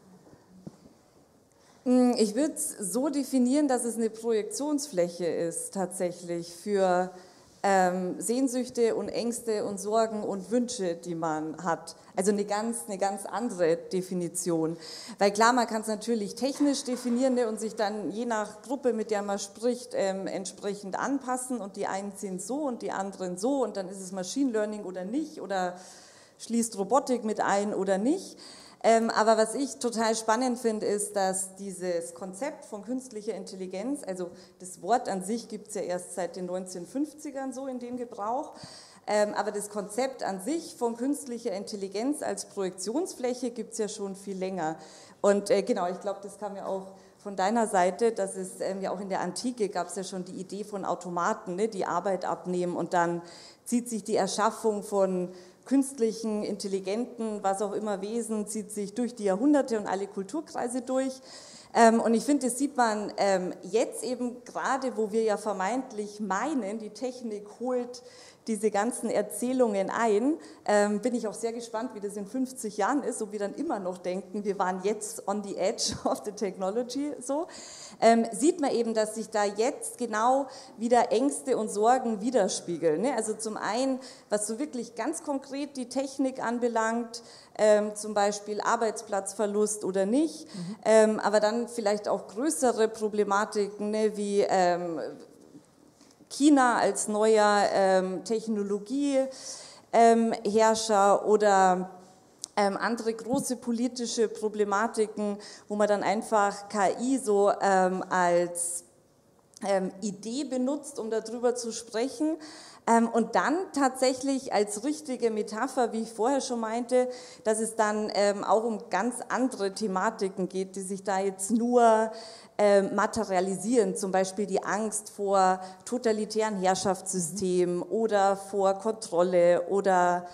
Ich würde es so definieren, dass es eine Projektionsfläche ist tatsächlich für ähm, Sehnsüchte und Ängste und Sorgen und Wünsche, die man hat. Also eine ganz, eine ganz andere Definition. Weil klar, man kann es natürlich technisch definieren, ne, und sich dann je nach Gruppe, mit der man spricht, ähm, entsprechend anpassen, und die einen sind so und die anderen so, und dann ist es Machine Learning oder nicht oder schließt Robotik mit ein oder nicht. Ähm, aber was ich total spannend finde, ist, dass dieses Konzept von künstlicher Intelligenz, also das Wort an sich gibt es ja erst seit den neunzehnhundertfünfzigern so in dem Gebrauch, ähm, aber das Konzept an sich von künstlicher Intelligenz als Projektionsfläche gibt es ja schon viel länger. Und äh, genau, ich glaube, das kam ja auch von deiner Seite, dass es ähm, ja auch in der Antike gab es ja schon die Idee von Automaten, ne, die Arbeit abnehmen, und dann zieht sich die Erschaffung von künstlichen, intelligenten, was auch immer Wesen, zieht sich durch die Jahrhunderte und alle Kulturkreise durch. Ähm, und ich finde, das sieht man ähm, jetzt eben gerade, wo wir ja vermeintlich meinen, die Technik holt diese ganzen Erzählungen ein, ähm, bin ich auch sehr gespannt, wie das in fünfzig Jahren ist, ob wir dann immer noch denken, wir waren jetzt on the edge of the technology, so. Ähm, sieht man eben, dass sich da jetzt genau wieder Ängste und Sorgen widerspiegeln, ne? Also zum einen, was so wirklich ganz konkret die Technik anbelangt, ähm, zum Beispiel Arbeitsplatzverlust oder nicht, mhm. ähm, aber dann vielleicht auch größere Problematiken, ne, wie ähm, China als neuer ähm, Technologieherrscher ähm, oder ähm, andere große politische Problematiken, wo man dann einfach K I so ähm, als ähm, Idee benutzt, um darüber zu sprechen. Ähm, und dann tatsächlich als richtige Metapher, wie ich vorher schon meinte, dass es dann ähm, auch um ganz andere Thematiken geht, die sich da jetzt nur äh, materialisieren, zum Beispiel die Angst vor totalitären Herrschaftssystemen oder vor Kontrolle oder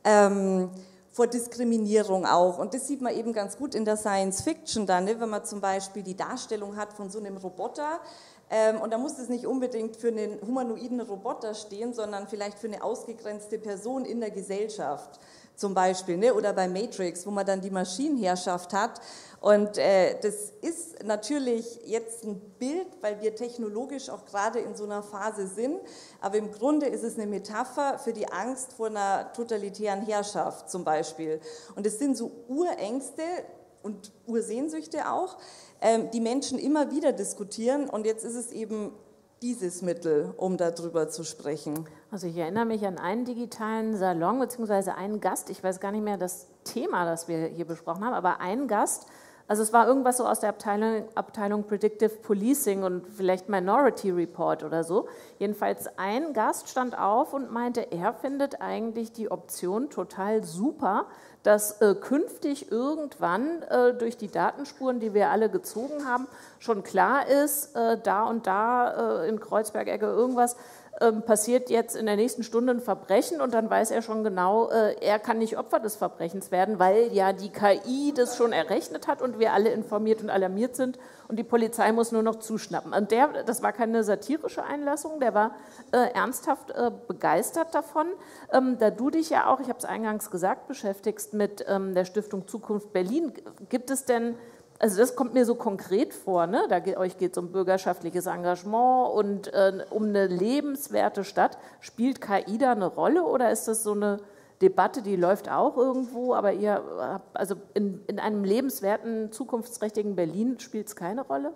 ähm, vor Diskriminierung auch. Und das sieht man eben ganz gut in der Science Fiction dann, ne? Wenn man zum Beispiel die Darstellung hat von so einem Roboter. Ähm, und da muss es nicht unbedingt für einen humanoiden Roboter stehen, sondern vielleicht für eine ausgegrenzte Person in der Gesellschaft zum Beispiel, ne? Oder bei Matrix, wo man dann die Maschinenherrschaft hat. Und äh, das ist natürlich jetzt ein Bild, weil wir technologisch auch gerade in so einer Phase sind, aber im Grunde ist es eine Metapher für die Angst vor einer totalitären Herrschaft zum Beispiel. Und es sind so Urängste und Ursehnsüchte auch, ähm, die Menschen immer wieder diskutieren, und jetzt ist es eben dieses Mittel, um darüber zu sprechen. Also ich erinnere mich an einen digitalen Salon, beziehungsweise einen Gast, ich weiß gar nicht mehr das Thema, das wir hier besprochen haben, aber ein Gast, also es war irgendwas so aus der Abteilung, Abteilung Predictive Policing und vielleicht Minority Report oder so. Jedenfalls ein Gast stand auf und meinte, er findet eigentlich die Option total super, dass äh, künftig irgendwann äh, durch die Datenspuren, die wir alle gezogen haben, schon klar ist, äh, da und da äh, in Kreuzberg-Ecke irgendwas, ähm, passiert jetzt in der nächsten Stunde ein Verbrechen, und dann weiß er schon genau, äh, er kann nicht Opfer des Verbrechens werden, weil ja die K I das schon errechnet hat und wir alle informiert und alarmiert sind und die Polizei muss nur noch zuschnappen. Und der, das war keine satirische Einlassung, der war äh, ernsthaft äh, begeistert davon. Ähm, da du dich ja auch, ich habe es eingangs gesagt, beschäftigst mit ähm, der Stiftung Zukunft Berlin, gibt es denn, also das kommt mir so konkret vor, ne? Da geht, euch geht es um bürgerschaftliches Engagement und äh, um eine lebenswerte Stadt. Spielt K I da eine Rolle, oder ist das so eine Debatte, die läuft auch irgendwo, aber ihr, also in, in einem lebenswerten, zukunftsträchtigen Berlin spielt es keine Rolle?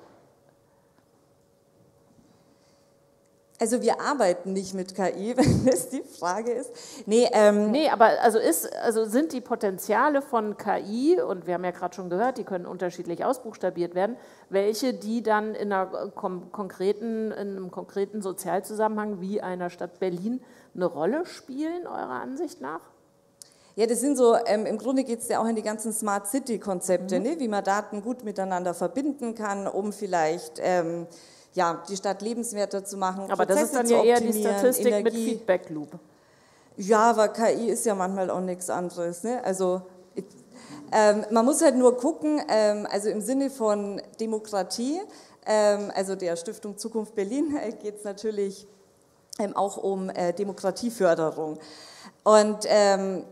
Also wir arbeiten nicht mit K I, wenn das die Frage ist. Nee, ähm nee aber also, ist, also sind die Potenziale von K I, und wir haben ja gerade schon gehört, die können unterschiedlich ausbuchstabiert werden, welche die dann in, einer konkreten, in einem konkreten Sozialzusammenhang wie einer Stadt Berlin eine Rolle spielen, eurer Ansicht nach? Ja, das sind so, ähm, im Grunde geht es ja auch in die ganzen Smart City-Konzepte, mhm. ne? Wie man Daten gut miteinander verbinden kann, um vielleicht ähm, ja, die Stadt lebenswerter zu machen. Aber Prozesse das ist dann ja eher die Statistik Energie. Mit Feedback Loop. Ja, aber K I ist ja manchmal auch nichts anderes. Ne? Also ähm, man muss halt nur gucken, ähm, also im Sinne von Demokratie, ähm, also der Stiftung Zukunft Berlin äh, geht es natürlich ähm, auch um äh, Demokratieförderung. Und ähm,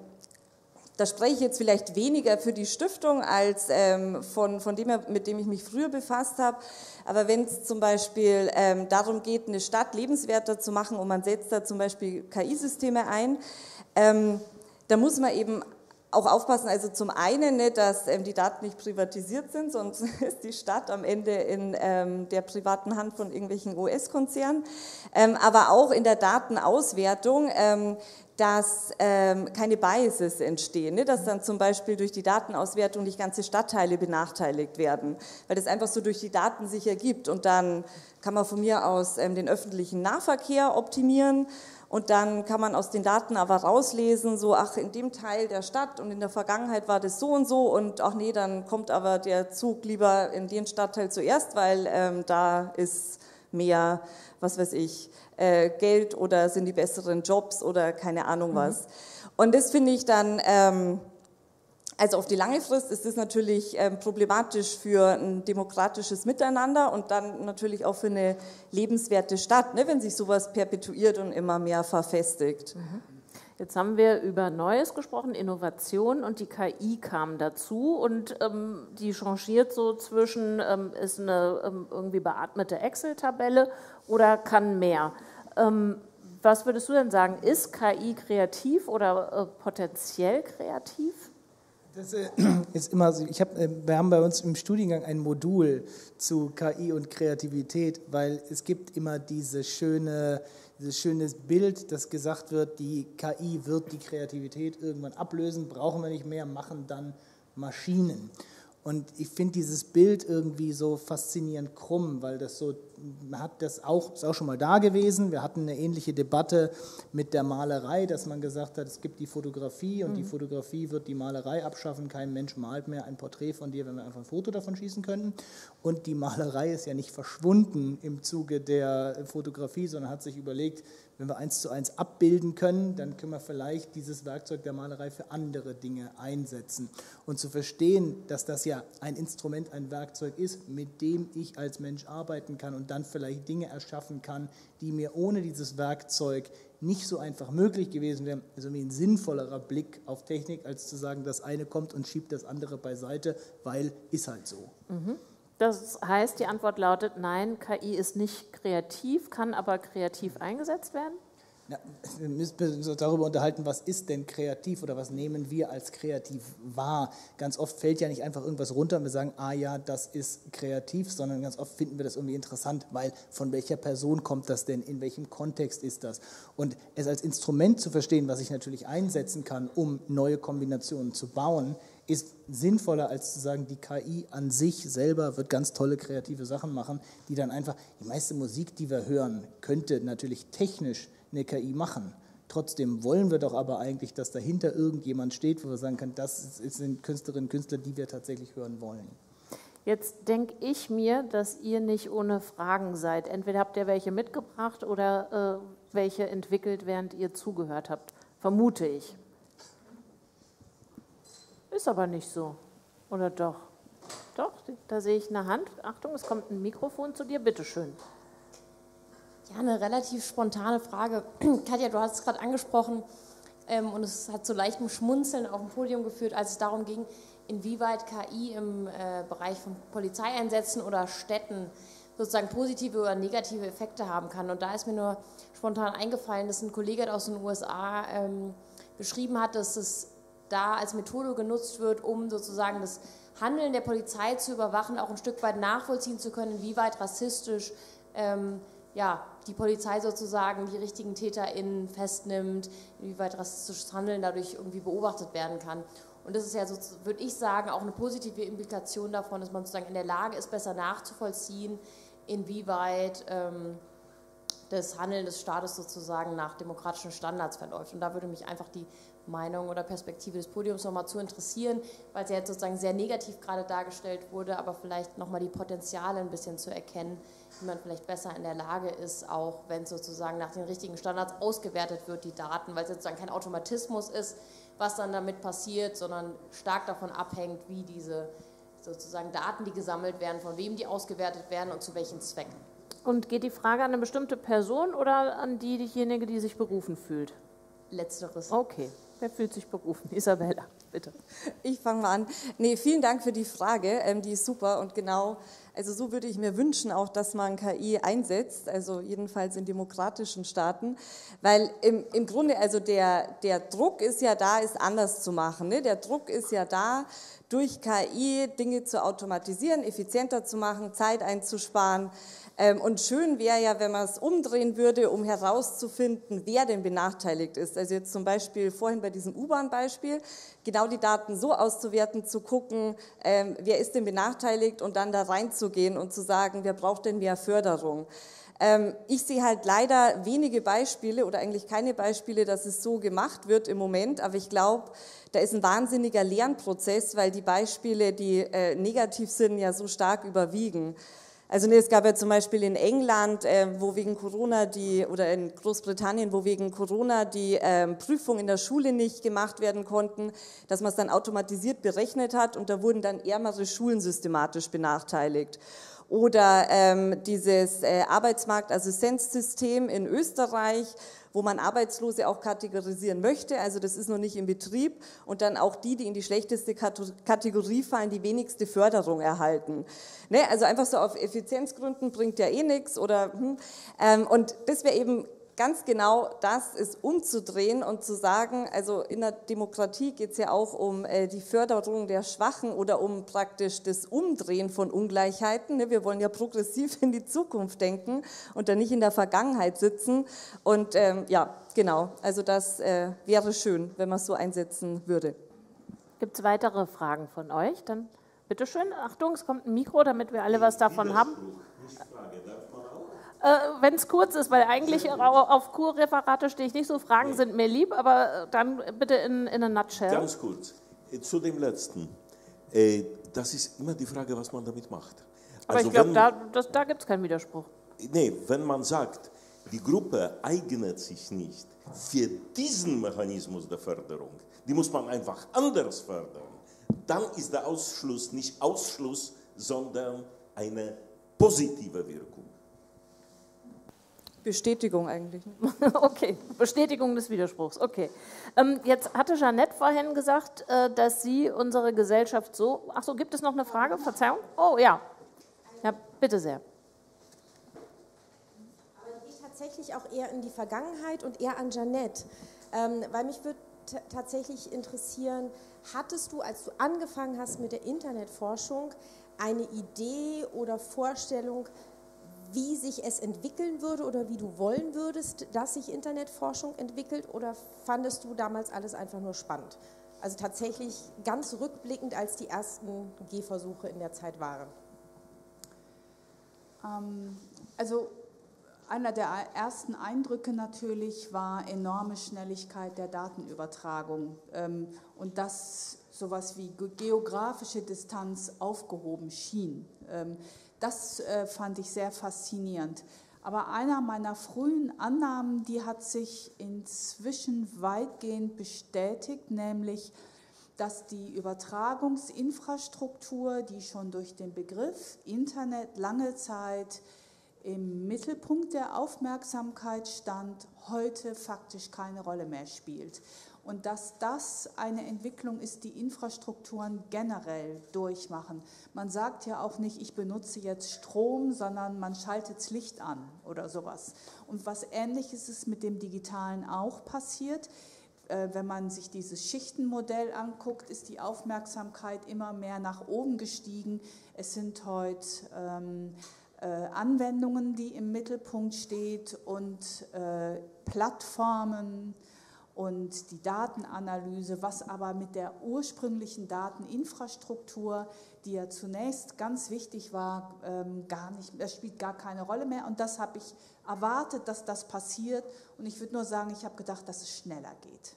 da spreche ich jetzt vielleicht weniger für die Stiftung als ähm, von, von dem, mit dem ich mich früher befasst habe. Aber wenn es zum Beispiel ähm, darum geht, eine Stadt lebenswerter zu machen und man setzt da zum Beispiel K I-Systeme ein, ähm, da muss man eben auch aufpassen, also zum einen, ne, dass ähm, die Daten nicht privatisiert sind, sonst ist die Stadt am Ende in ähm, der privaten Hand von irgendwelchen U S-Konzernen, ähm, aber auch in der Datenauswertung, ähm, dass ähm, keine Biases entstehen, ne? Dass dann zum Beispiel durch die Datenauswertung nicht ganze Stadtteile benachteiligt werden, weil das einfach so durch die Daten sich ergibt, und dann kann man von mir aus ähm, den öffentlichen Nahverkehr optimieren, und dann kann man aus den Daten aber rauslesen, so, ach, in dem Teil der Stadt und in der Vergangenheit war das so und so, und ach nee, dann kommt aber der Zug lieber in den Stadtteil zuerst, weil ähm, da ist mehr, was weiß ich, äh, Geld oder sind die besseren Jobs oder keine Ahnung was. Mhm. Und das finde ich dann, ähm, also auf die lange Frist ist das natürlich ähm, problematisch für ein demokratisches Miteinander und dann natürlich auch für eine lebenswerte Stadt, ne, wenn sich sowas perpetuiert und immer mehr verfestigt. Mhm. Jetzt haben wir über Neues gesprochen, Innovation, und die K I kam dazu, und ähm, die changiert so zwischen, ähm, ist eine ähm, irgendwie beatmete Excel-Tabelle oder kann mehr. Ähm, was würdest du denn sagen, ist K I kreativ oder äh, potenziell kreativ? Das ist immer so. Ich hab, wir haben bei uns im Studiengang ein Modul zu K I und Kreativität, weil es gibt immer diese schöne, dieses schöne Bild, dass gesagt wird, die K I wird die Kreativität irgendwann ablösen, brauchen wir nicht mehr, machen dann Maschinen. Und ich finde dieses Bild irgendwie so faszinierend krumm, weil das so, man hat das auch, ist auch schon mal da gewesen. Wir hatten eine ähnliche Debatte mit der Malerei, dass man gesagt hat, es gibt die Fotografie und mhm. die Fotografie wird die Malerei abschaffen. Kein Mensch malt mehr ein Porträt von dir, wenn wir einfach ein Foto davon schießen könnten. Und die Malerei ist ja nicht verschwunden im Zuge der Fotografie, sondern hat sich überlegt, wenn wir eins zu eins abbilden können, dann können wir vielleicht dieses Werkzeug der Malerei für andere Dinge einsetzen. Und zu verstehen, dass das ja ein Instrument, ein Werkzeug ist, mit dem ich als Mensch arbeiten kann und dann vielleicht Dinge erschaffen kann, die mir ohne dieses Werkzeug nicht so einfach möglich gewesen wären. Also ein sinnvollerer Blick auf Technik, als zu sagen, das eine kommt und schiebt das andere beiseite, weil ist halt so. Mhm. Das heißt, die Antwort lautet, nein, K I ist nicht kreativ, kann aber kreativ eingesetzt werden? Ja, wir müssen uns darüber unterhalten, was ist denn kreativ oder was nehmen wir als kreativ wahr. Ganz oft fällt ja nicht einfach irgendwas runter und wir sagen, ah ja, das ist kreativ, sondern ganz oft finden wir das irgendwie interessant, weil von welcher Person kommt das denn, in welchem Kontext ist das? Und es als Instrument zu verstehen, was ich natürlich einsetzen kann, um neue Kombinationen zu bauen, ist sinnvoller, als zu sagen, die K I an sich selber wird ganz tolle kreative Sachen machen, die dann einfach, die meiste Musik, die wir hören, könnte natürlich technisch eine K I machen. Trotzdem wollen wir doch aber eigentlich, dass dahinter irgendjemand steht, wo wir sagen können, das sind Künstlerinnen und Künstler, die wir tatsächlich hören wollen. Jetzt denke ich mir, dass ihr nicht ohne Fragen seid. Entweder habt ihr welche mitgebracht oder äh, welche entwickelt, während ihr zugehört habt. Vermute ich. Ist aber nicht so. Oder doch? Doch, da sehe ich eine Hand. Achtung, es kommt ein Mikrofon zu dir. Bitteschön. Ja, eine relativ spontane Frage. Katja, du hast es gerade angesprochen ähm, und es hat zu leichtem Schmunzeln auf dem Podium geführt, als es darum ging, inwieweit K I im äh, Bereich von Polizeieinsätzen oder Städten sozusagen positive oder negative Effekte haben kann. Und da ist mir nur spontan eingefallen, dass ein Kollege aus den U S A ähm, beschrieben hat, dass es da als Methode genutzt wird, um sozusagen das Handeln der Polizei zu überwachen, auch ein Stück weit nachvollziehen zu können, inwieweit rassistisch ähm, ja, die Polizei sozusagen die richtigen TäterInnen festnimmt, inwieweit rassistisches Handeln dadurch irgendwie beobachtet werden kann. Und das ist ja, so, würde ich sagen, auch eine positive Implikation davon, dass man sozusagen in der Lage ist, besser nachzuvollziehen, inwieweit ähm, das Handeln des Staates sozusagen nach demokratischen Standards verläuft. Und da würde mich einfach die Meinung oder Perspektive des Podiums nochmal zu interessieren, weil es ja jetzt sozusagen sehr negativ gerade dargestellt wurde, aber vielleicht nochmal die Potenziale ein bisschen zu erkennen, wie man vielleicht besser in der Lage ist, auch wenn es sozusagen nach den richtigen Standards ausgewertet wird, die Daten, weil es sozusagen kein Automatismus ist, was dann damit passiert, sondern stark davon abhängt, wie diese sozusagen Daten, die gesammelt werden, von wem die ausgewertet werden und zu welchen Zwecken. Und geht die Frage an eine bestimmte Person oder an diejenige, die sich berufen fühlt? Letzteres. Okay. Wer fühlt sich berufen? Isabella, bitte. Ich fange mal an. Nee, vielen Dank für die Frage, ähm, die ist super und genau, also so würde ich mir wünschen auch, dass man K I einsetzt, also jedenfalls in demokratischen Staaten, weil im, im Grunde, also der, der Druck ist ja da, es anders zu machen, ne? Der Druck ist ja da, durch K I Dinge zu automatisieren, effizienter zu machen, Zeit einzusparen. Und schön wäre ja, wenn man es umdrehen würde, um herauszufinden, wer denn benachteiligt ist. Also jetzt zum Beispiel vorhin bei diesem U-Bahn-Beispiel, genau die Daten so auszuwerten, zu gucken, ähm, wer ist denn benachteiligt und dann da reinzugehen und zu sagen, wer braucht denn mehr Förderung. Ähm, ich sehe halt leider wenige Beispiele oder eigentlich keine Beispiele, dass es so gemacht wird im Moment, aber ich glaube, da ist ein wahnsinniger Lernprozess, weil die Beispiele, die äh, negativ sind, ja so stark überwiegen. Also nee, es gab ja zum Beispiel in England, äh, wo wegen Corona die, oder in Großbritannien, wo wegen Corona die ähm, Prüfungen in der Schule nicht gemacht werden konnten, dass man es dann automatisiert berechnet hat und da wurden dann ärmere Schulen systematisch benachteiligt. Oder ähm, dieses äh, Arbeitsmarktassistenzsystem in Österreich, wo man Arbeitslose auch kategorisieren möchte, also das ist noch nicht in Betrieb und dann auch die, die in die schlechteste Kategorie fallen, die wenigste Förderung erhalten. Ne? Also einfach so auf Effizienzgründen bringt ja eh nichts oder hm. ähm, und das wäre eben ganz genau das, ist umzudrehen und zu sagen, also in der Demokratie geht es ja auch um äh, die Förderung der Schwachen oder um praktisch das Umdrehen von Ungleichheiten. Ne? Wir wollen ja progressiv in die Zukunft denken und dann nicht in der Vergangenheit sitzen. Und ähm, ja, genau, also das äh, wäre schön, wenn man es so einsetzen würde. Gibt es weitere Fragen von euch? Dann Bitte schön, Achtung, es kommt ein Mikro, damit wir alle was davon haben. Äh, Wenn es kurz ist, weil eigentlich auf Kurreferate stehe ich nicht so, Fragen sind mir lieb, aber dann bitte in, in a nutshell. Ganz kurz, zu dem Letzten. Äh, das ist immer die Frage, was man damit macht. Aber Also ich glaube, wenn- da, das- da gibt es keinen Widerspruch. Nee, wenn man sagt, die Gruppe eignet sich nicht für diesen Mechanismus der Förderung, die muss man einfach anders fördern, dann ist der Ausschluss nicht Ausschluss, sondern eine positive Wirkung. Bestätigung eigentlich. Okay, Bestätigung des Widerspruchs, okay. Ähm, jetzt hatte Jeanette vorhin gesagt, äh, dass sie unsere Gesellschaft so... Ach so, gibt es noch eine Frage? Verzeihung? Oh, ja. Ja, bitte sehr. Aber die geht tatsächlich auch eher in die Vergangenheit und eher an Jeanette. Ähm, weil mich würde tatsächlich interessieren, hattest du, als du angefangen hast mit der Internetforschung, eine Idee oder Vorstellung, wie sich es entwickeln würde oder wie du wollen würdest, dass sich Internetforschung entwickelt, oder fandest du damals alles einfach nur spannend? Also tatsächlich ganz rückblickend, als die ersten Gehversuche in der Zeit waren. Ähm, also einer der ersten Eindrücke natürlich war enorme Schnelligkeit der Datenübertragung ähm, und dass sowas wie geografische Distanz aufgehoben schien. Ähm, das äh, fand ich sehr faszinierend. Aber einer meiner frühen Annahmen, die hat sich inzwischen weitgehend bestätigt, nämlich dass die Übertragungsinfrastruktur, die schon durch den Begriff Internet lange Zeit im Mittelpunkt der Aufmerksamkeit stand, heute faktisch keine Rolle mehr spielt. Und dass das eine Entwicklung ist, die Infrastrukturen generell durchmachen. Man sagt ja auch nicht, ich benutze jetzt Strom, sondern man schaltet das Licht an oder sowas. Und was Ähnliches ist mit dem Digitalen auch passiert. Wenn man sich dieses Schichtenmodell anguckt, ist die Aufmerksamkeit immer mehr nach oben gestiegen. Es sind heute ähm, äh, Anwendungen, die im Mittelpunkt stehen, und äh, Plattformen und die Datenanalyse, was aber mit der ursprünglichen Dateninfrastruktur, die ja zunächst ganz wichtig war, ähm, gar nicht, das spielt gar keine Rolle mehr. Und das habe ich erwartet, dass das passiert. Und ich würde nur sagen, ich habe gedacht, dass es schneller geht.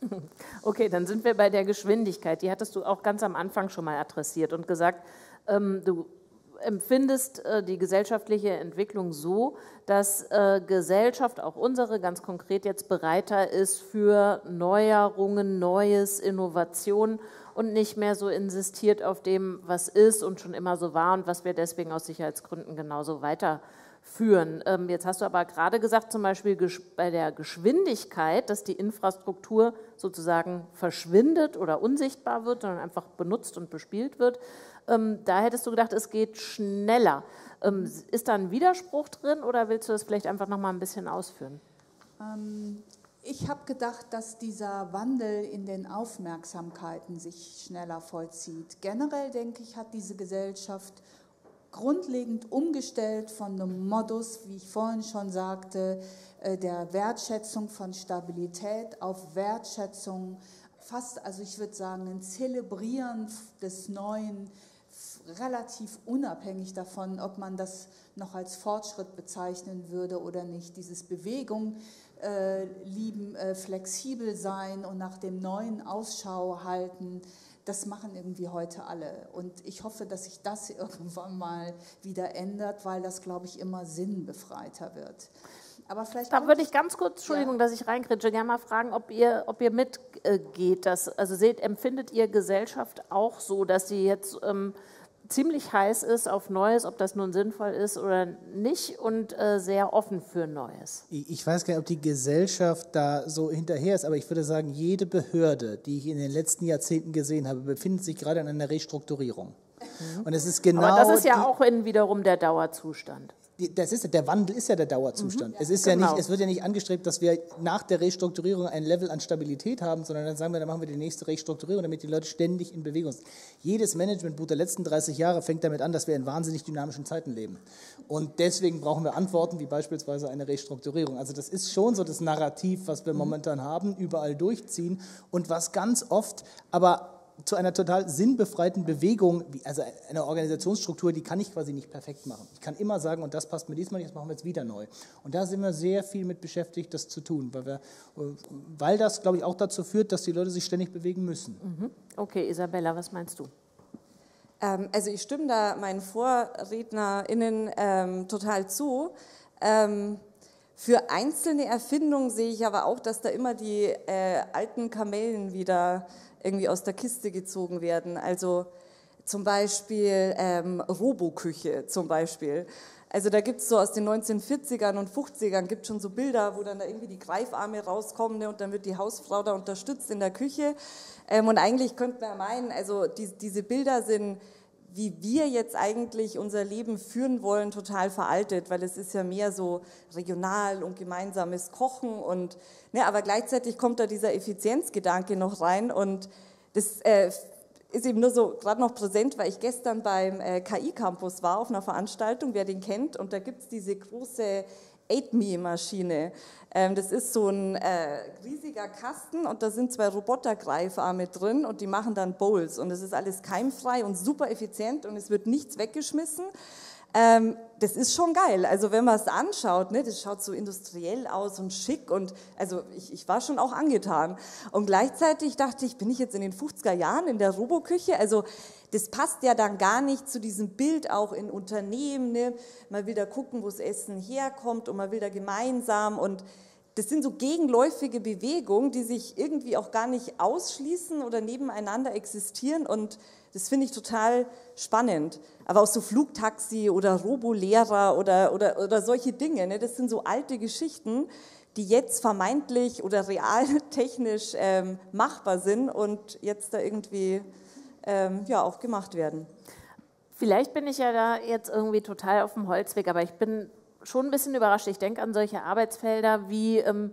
Okay, dann sind wir bei der Geschwindigkeit. Die hattest du auch ganz am Anfang schon mal adressiert und gesagt, ähm, du empfindest äh, die gesellschaftliche Entwicklung so, dass äh, Gesellschaft, auch unsere, ganz konkret jetzt bereiter ist für Neuerungen, Neues, Innovation und nicht mehr so insistiert auf dem, was ist und schon immer so war und was wir deswegen aus Sicherheitsgründen genauso weiterführen. Ähm, jetzt hast du aber gerade gesagt, zum Beispiel bei der Geschwindigkeit, dass die Infrastruktur sozusagen verschwindet oder unsichtbar wird, sondern einfach benutzt und bespielt wird. Ähm, da hättest du gedacht, es geht schneller. Ähm, ist da ein Widerspruch drin oder willst du das vielleicht einfach noch mal ein bisschen ausführen? Ähm, ich habe gedacht, dass dieser Wandel in den Aufmerksamkeiten sich schneller vollzieht. Generell, denke ich, hat diese Gesellschaft grundlegend umgestellt von einem Modus, wie ich vorhin schon sagte, der Wertschätzung von Stabilität auf Wertschätzung, fast, also ich würde sagen, ein Zelebrieren des Neuen, relativ unabhängig davon, ob man das noch als Fortschritt bezeichnen würde oder nicht. Dieses Bewegung äh, lieben, äh, flexibel sein und nach dem Neuen Ausschau halten, das machen irgendwie heute alle. Und ich hoffe, dass sich das irgendwann mal wieder ändert, weil das, glaube ich, immer sinnbefreiter wird. Aber vielleicht da würde ich ganz kurz, Entschuldigung, ja. dass ich reinkritsche, gerne mal fragen, ob ihr, ob ihr mitgeht. Dass, also seht, empfindet ihr Gesellschaft auch so, dass sie jetzt ähm, ziemlich heiß ist auf Neues, ob das nun sinnvoll ist oder nicht, und äh, sehr offen für Neues? Ich weiß gar nicht, ob die Gesellschaft da so hinterher ist, aber ich würde sagen, jede Behörde, die ich in den letzten Jahrzehnten gesehen habe, befindet sich gerade in einer Restrukturierung. Mhm. Und es ist genau. Aber das ist ja die, auch in wiederum der Dauerzustand. Das ist, der Wandel ist ja der Dauerzustand. Mhm. Es, ist genau. ja nicht, es wird ja nicht angestrebt, dass wir nach der Restrukturierung ein Level an Stabilität haben, sondern dann sagen wir, dann machen wir die nächste Restrukturierung, damit die Leute ständig in Bewegung sind. Jedes Managementbuch der letzten dreißig Jahre fängt damit an, dass wir in wahnsinnig dynamischen Zeiten leben. Und deswegen brauchen wir Antworten, wie beispielsweise eine Restrukturierung. Also das ist schon so das Narrativ, was wir mhm. momentan haben, überall durchziehen und was ganz oft, aber zu einer total sinnbefreiten Bewegung, wie, also eine Organisationsstruktur, die kann ich quasi nicht perfekt machen. Ich kann immer sagen, und das passt mir diesmal nicht, das machen wir jetzt wieder neu. Und da sind wir sehr viel mit beschäftigt, das zu tun, weil, wir, weil das, glaube ich, auch dazu führt, dass die Leute sich ständig bewegen müssen. Okay, Isabella, was meinst du? Ähm, also ich stimme da meinen VorrednerInnen ähm, total zu. Ähm, für einzelne Erfindungen sehe ich aber auch, dass da immer die äh, alten Kamellen wieder irgendwie aus der Kiste gezogen werden. Also zum Beispiel ähm, Roboküche zum Beispiel. Also da gibt es so aus den neunzehnhundertvierzigern und fünfzigern gibt es schon so Bilder, wo dann da irgendwie die Greifarme rauskommen, ne, und dann wird die Hausfrau da unterstützt in der Küche. Ähm, und eigentlich könnte man meinen, also die, diese Bilder sind, wie wir jetzt eigentlich unser Leben führen wollen, total veraltet, weil es ist ja mehr so regional und gemeinsames Kochen und, ne, aber gleichzeitig kommt da dieser Effizienzgedanke noch rein und das äh, ist eben nur so gerade noch präsent, weil ich gestern beim äh, K I-Campus war auf einer Veranstaltung, wer den kennt, und da gibt es diese große Aid Me-Maschine. Ähm, das ist so ein äh, riesiger Kasten und da sind zwei Robotergreifarme drin und die machen dann Bowls und das ist alles keimfrei und super effizient und es wird nichts weggeschmissen. Ähm, das ist schon geil, also wenn man es anschaut, ne, das schaut so industriell aus und schick und also ich, ich war schon auch angetan und gleichzeitig dachte ich, bin ich jetzt in den fünfziger Jahren in der Roboküche, also das passt ja dann gar nicht zu diesem Bild auch in Unternehmen, ne? Man will da gucken, wo das Essen herkommt und man will da gemeinsam und das sind so gegenläufige Bewegungen, die sich irgendwie auch gar nicht ausschließen oder nebeneinander existieren und das finde ich total spannend. Aber auch so Flugtaxi oder Robolehrer oder, oder, oder solche Dinge, ne, das sind so alte Geschichten, die jetzt vermeintlich oder realtechnisch ähm, machbar sind und jetzt da irgendwie ähm, ja, auch gemacht werden. Vielleicht bin ich ja da jetzt irgendwie total auf dem Holzweg, aber ich bin schon ein bisschen überrascht. Ich denke an solche Arbeitsfelder wie ähm,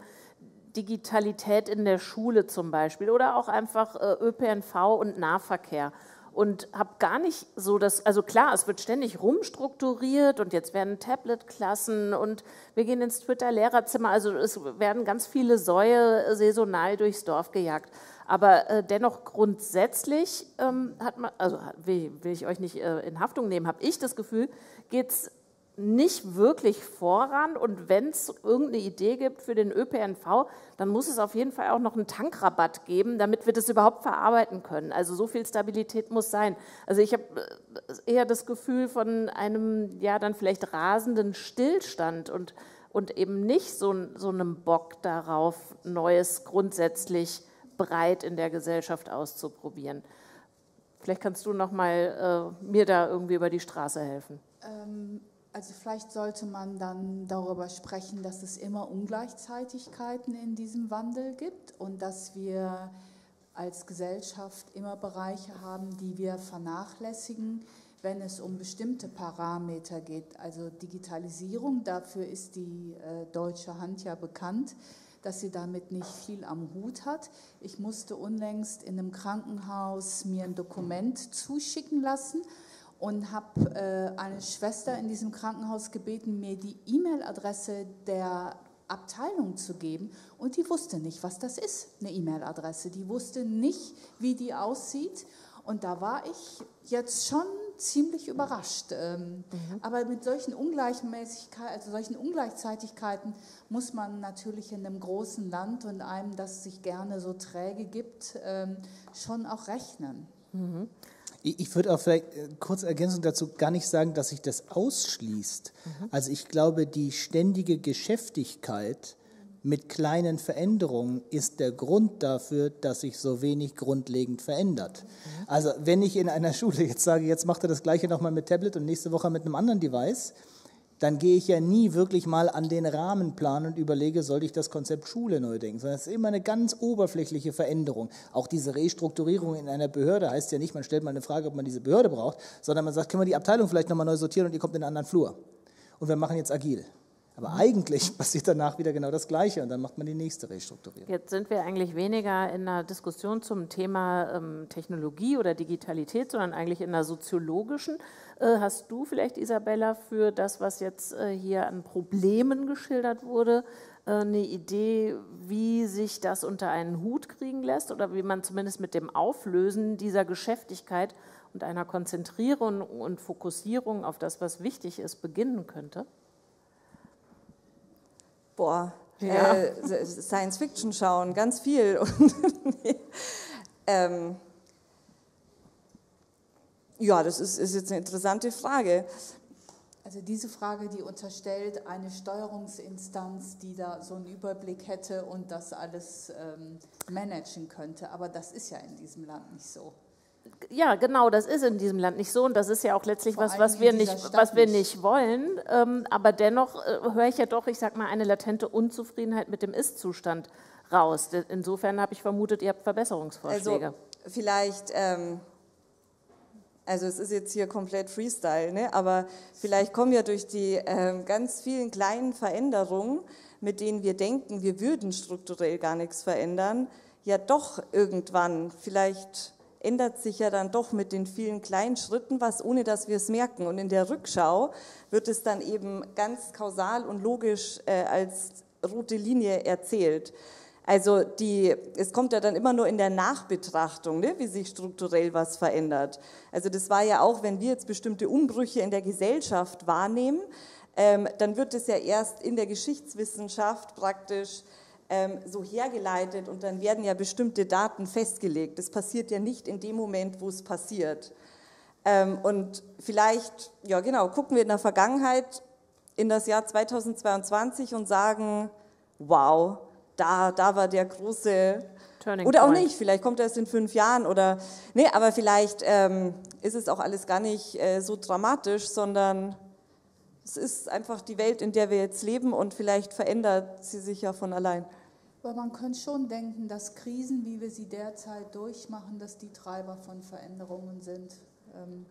Digitalität in der Schule zum Beispiel oder auch einfach äh, Ö P N V und Nahverkehr. Und habe gar nicht so das, also klar, es wird ständig rumstrukturiert und jetzt werden Tablet-Klassen und wir gehen ins Twitter-Lehrerzimmer, also es werden ganz viele Säue saisonal durchs Dorf gejagt. Aber äh, dennoch grundsätzlich ähm, hat man, also will, will ich euch nicht äh, in Haftung nehmen, habe ich das Gefühl, geht es nicht wirklich voran und wenn es irgendeine Idee gibt für den Ö P N V, dann muss es auf jeden Fall auch noch einen Tankrabatt geben, damit wir das überhaupt verarbeiten können. Also so viel Stabilität muss sein. Also ich habe eher das Gefühl von einem, ja dann vielleicht rasenden Stillstand und, und eben nicht so, so einem Bock darauf, Neues grundsätzlich breit in der Gesellschaft auszuprobieren. Vielleicht kannst du noch mal äh, mir da irgendwie über die Straße helfen. Ähm Also vielleicht sollte man dann darüber sprechen, dass es immer Ungleichzeitigkeiten in diesem Wandel gibt und dass wir als Gesellschaft immer Bereiche haben, die wir vernachlässigen, wenn es um bestimmte Parameter geht. Also Digitalisierung, dafür ist die äh, deutsche Hand ja bekannt, dass sie damit nicht viel am Hut hat. Ich musste unlängst in einem Krankenhaus mir ein Dokument zuschicken lassen und habe äh, eine Schwester in diesem Krankenhaus gebeten, mir die E-Mail-Adresse der Abteilung zu geben und die wusste nicht, was das ist, eine E-Mail-Adresse. Die wusste nicht, wie die aussieht und da war ich jetzt schon ziemlich überrascht. Ähm, mhm. Aber mit solchen Ungleichmäßigkeiten, also solchen Ungleichzeitigkeiten muss man natürlich in einem großen Land und einem, das sich gerne so träge gibt, ähm, schon auch rechnen. Mhm. Ich würde auch vielleicht kurz Ergänzung dazu gar nicht sagen, dass sich das ausschließt. Mhm. Also ich glaube, die ständige Geschäftigkeit mit kleinen Veränderungen ist der Grund dafür, dass sich so wenig grundlegend verändert. Mhm. Also wenn ich in einer Schule jetzt sage, jetzt macht er das Gleiche nochmal mit Tablet und nächste Woche mit einem anderen Device, dann gehe ich ja nie wirklich mal an den Rahmenplan und überlege, sollte ich das Konzept Schule neu denken, sondern es ist immer eine ganz oberflächliche Veränderung. Auch diese Restrukturierung in einer Behörde heißt ja nicht, man stellt mal eine Frage, ob man diese Behörde braucht, sondern man sagt, können wir die Abteilung vielleicht nochmal neu sortieren und ihr kommt in einen anderen Flur. Und wir machen jetzt agil. Aber eigentlich passiert danach wieder genau das Gleiche und dann macht man die nächste Restrukturierung. Jetzt sind wir eigentlich weniger in einer Diskussion zum Thema ähm, Technologie oder Digitalität, sondern eigentlich in einer soziologischen. Äh, hast du vielleicht, Isabella, für das, was jetzt äh, hier an Problemen geschildert wurde, eine Idee, wie sich das unter einen Hut kriegen lässt oder wie man zumindest mit dem Auflösen dieser Geschäftigkeit und einer Konzentrierung und Fokussierung auf das, was wichtig ist, beginnen könnte? Boah, ja. äh, Science Fiction schauen, ganz viel. Und, nee. ähm, ja, das ist, ist jetzt eine interessante Frage. Also diese Frage, die unterstellt eine Steuerungsinstanz, die da so einen Überblick hätte und das alles ähm, managen könnte. Aber das ist ja in diesem Land nicht so. Ja, genau, das ist in diesem Land nicht so und das ist ja auch letztlich Vor was, allem was in wir dieser nicht, Stadt was wir nicht. nicht wollen. Ähm, aber dennoch äh, höre ich ja doch, ich sag mal, eine latente Unzufriedenheit mit dem Ist-Zustand raus. Insofern habe ich vermutet, ihr habt Verbesserungsvorschläge. Also vielleicht, ähm, also es ist jetzt hier komplett Freestyle, ne? Aber vielleicht kommen ja durch die ähm, ganz vielen kleinen Veränderungen, mit denen wir denken, wir würden strukturell gar nichts verändern, ja doch irgendwann, vielleicht ändert sich ja dann doch mit den vielen kleinen Schritten was, ohne dass wir es merken. Und in der Rückschau wird es dann eben ganz kausal und logisch äh, als rote Linie erzählt. Also die, es kommt ja dann immer nur in der Nachbetrachtung, ne, wie sich strukturell was verändert. Also das war ja auch, wenn wir jetzt bestimmte Umbrüche in der Gesellschaft wahrnehmen, ähm, dann wird es ja erst in der Geschichtswissenschaft praktisch ähm, so hergeleitet und dann werden ja bestimmte Daten festgelegt. Das passiert ja nicht in dem Moment, wo es passiert. Ähm, und vielleicht, ja genau, gucken wir in der Vergangenheit in das Jahr zweitausendzweiundzwanzig und sagen, wow, Da, da war der große, Turning oder auch Point. nicht, vielleicht kommt er erst in fünf Jahren oder, nee, aber vielleicht ähm, ist es auch alles gar nicht äh, so dramatisch, sondern es ist einfach die Welt, in der wir jetzt leben und vielleicht verändert sie sich ja von allein. Aber man könnte schon denken, dass Krisen, wie wir sie derzeit durchmachen, dass die Treiber von Veränderungen sind. Ähm,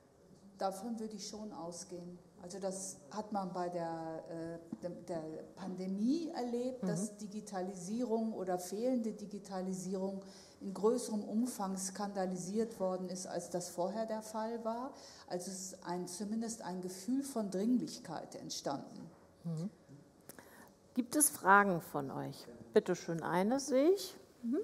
davon würde ich schon ausgehen. Also das hat man bei der, äh, der Pandemie erlebt, mhm. dass Digitalisierung oder fehlende Digitalisierung in größerem Umfang skandalisiert worden ist, als das vorher der Fall war. Also es ist ein, zumindest ein Gefühl von Dringlichkeit entstanden. Mhm. Gibt es Fragen von euch? Bitte schön, eine sehe ich. Mhm.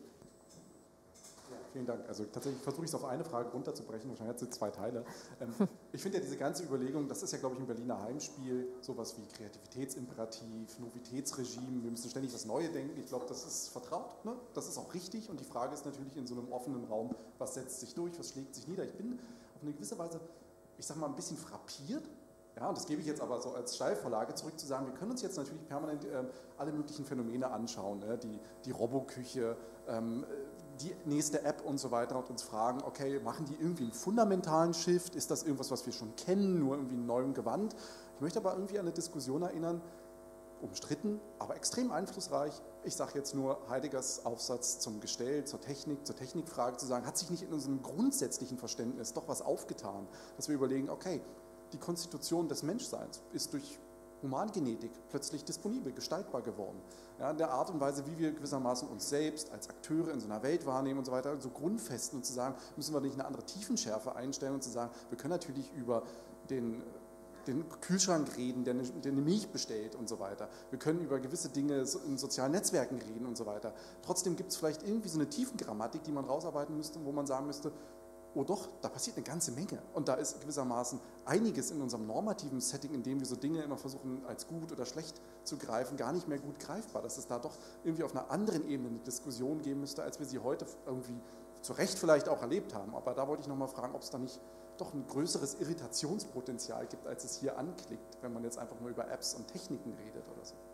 Vielen Dank. Also tatsächlich versuche ich es auf eine Frage runterzubrechen, wahrscheinlich hat es zwei Teile. Ähm, ich finde ja diese ganze Überlegung, das ist ja, glaube ich, ein Berliner Heimspiel, sowas wie Kreativitätsimperativ, Novitätsregime, wir müssen ständig das Neue denken. Ich glaube, das ist vertraut, ne? Das ist auch richtig und die Frage ist natürlich in so einem offenen Raum, was setzt sich durch, was schlägt sich nieder. Ich bin auf eine gewisse Weise, ich sage mal, ein bisschen frappiert. Ja, und das gebe ich jetzt aber so als Steilvorlage zurück zu sagen, wir können uns jetzt natürlich permanent äh, alle möglichen Phänomene anschauen, ne? die, die Roboküche, ähm, die nächste App und so weiter und uns fragen, okay, machen die irgendwie einen fundamentalen Shift? Ist das irgendwas, was wir schon kennen, nur irgendwie in neuem Gewand? Ich möchte aber irgendwie an eine Diskussion erinnern, umstritten, aber extrem einflussreich. Ich sage jetzt nur Heideggers Aufsatz zum Gestell, zur Technik, zur Technikfrage zu sagen, hat sich nicht in unserem grundsätzlichen Verständnis doch was aufgetan, dass wir überlegen, okay, die Konstitution des Menschseins ist durch Humangenetik plötzlich disponibel, gestaltbar geworden. Ja, in der Art und Weise, wie wir gewissermaßen uns selbst als Akteure in so einer Welt wahrnehmen und so weiter, so grundfesten und zu sagen, müssen wir nicht eine andere Tiefenschärfe einstellen und zu sagen, wir können natürlich über den, den Kühlschrank reden, der eine, der eine Milch bestellt und so weiter. Wir können über gewisse Dinge in sozialen Netzwerken reden und so weiter. Trotzdem gibt es vielleicht irgendwie so eine Tiefengrammatik, die man rausarbeiten müsste, wo man sagen müsste, oh doch, da passiert eine ganze Menge. Und da ist gewissermaßen einiges in unserem normativen Setting, in dem wir so Dinge immer versuchen, als gut oder schlecht zu greifen, gar nicht mehr gut greifbar. Dass es da doch irgendwie auf einer anderen Ebene eine Diskussion geben müsste, als wir sie heute irgendwie zu Recht vielleicht auch erlebt haben. Aber da wollte ich nochmal fragen, ob es da nicht doch ein größeres Irritationspotenzial gibt, als es hier anklickt, wenn man jetzt einfach nur über Apps und Techniken redet oder so.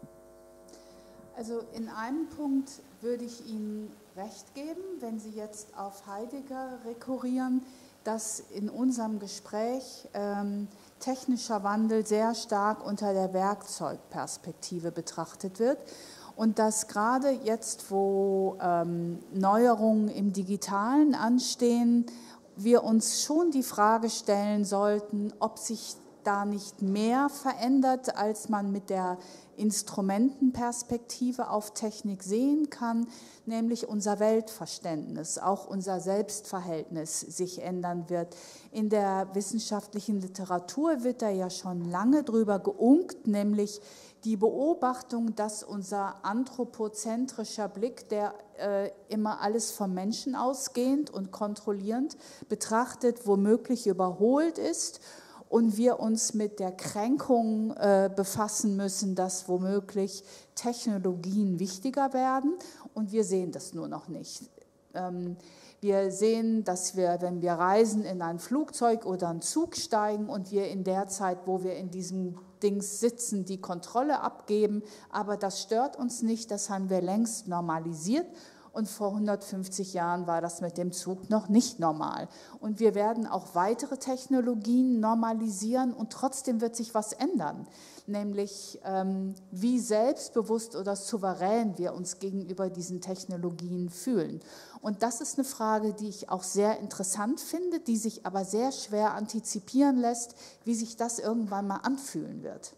Also in einem Punkt würde ich Ihnen recht geben, wenn Sie jetzt auf Heidegger rekurrieren, dass in unserem Gespräch ähm, technischer Wandel sehr stark unter der Werkzeugperspektive betrachtet wird und dass gerade jetzt, wo ähm, Neuerungen im Digitalen anstehen, wir uns schon die Frage stellen sollten, ob sich da nicht mehr verändert, als man mit der Instrumentenperspektive auf Technik sehen kann, nämlich unser Weltverständnis, auch unser Selbstverhältnis sich ändern wird. In der wissenschaftlichen Literatur wird da ja schon lange drüber geunkt, nämlich die Beobachtung, dass unser anthropozentrischer Blick, der äh, immer alles vom Menschen ausgehend und kontrollierend betrachtet, womöglich überholt ist und wir uns mit der Kränkung äh, befassen müssen, dass womöglich Technologien wichtiger werden und wir sehen das nur noch nicht. Ähm, Wir sehen, dass wir, wenn wir reisen, in ein Flugzeug oder einen Zug steigen und wir in der Zeit, wo wir in diesem Dings sitzen, die Kontrolle abgeben. Aber das stört uns nicht, das haben wir längst normalisiert. Und vor hundertfünfzig Jahren war das mit dem Zug noch nicht normal. Und wir werden auch weitere Technologien normalisieren und trotzdem wird sich was ändern. Nämlich ähm, wie selbstbewusst oder souverän wir uns gegenüber diesen Technologien fühlen. Und das ist eine Frage, die ich auch sehr interessant finde, die sich aber sehr schwer antizipieren lässt, wie sich das irgendwann mal anfühlen wird.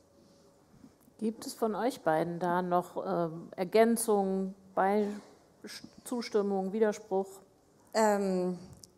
Gibt es von euch beiden da noch äh, Ergänzungen, bei Zustimmung, Widerspruch? Ähm,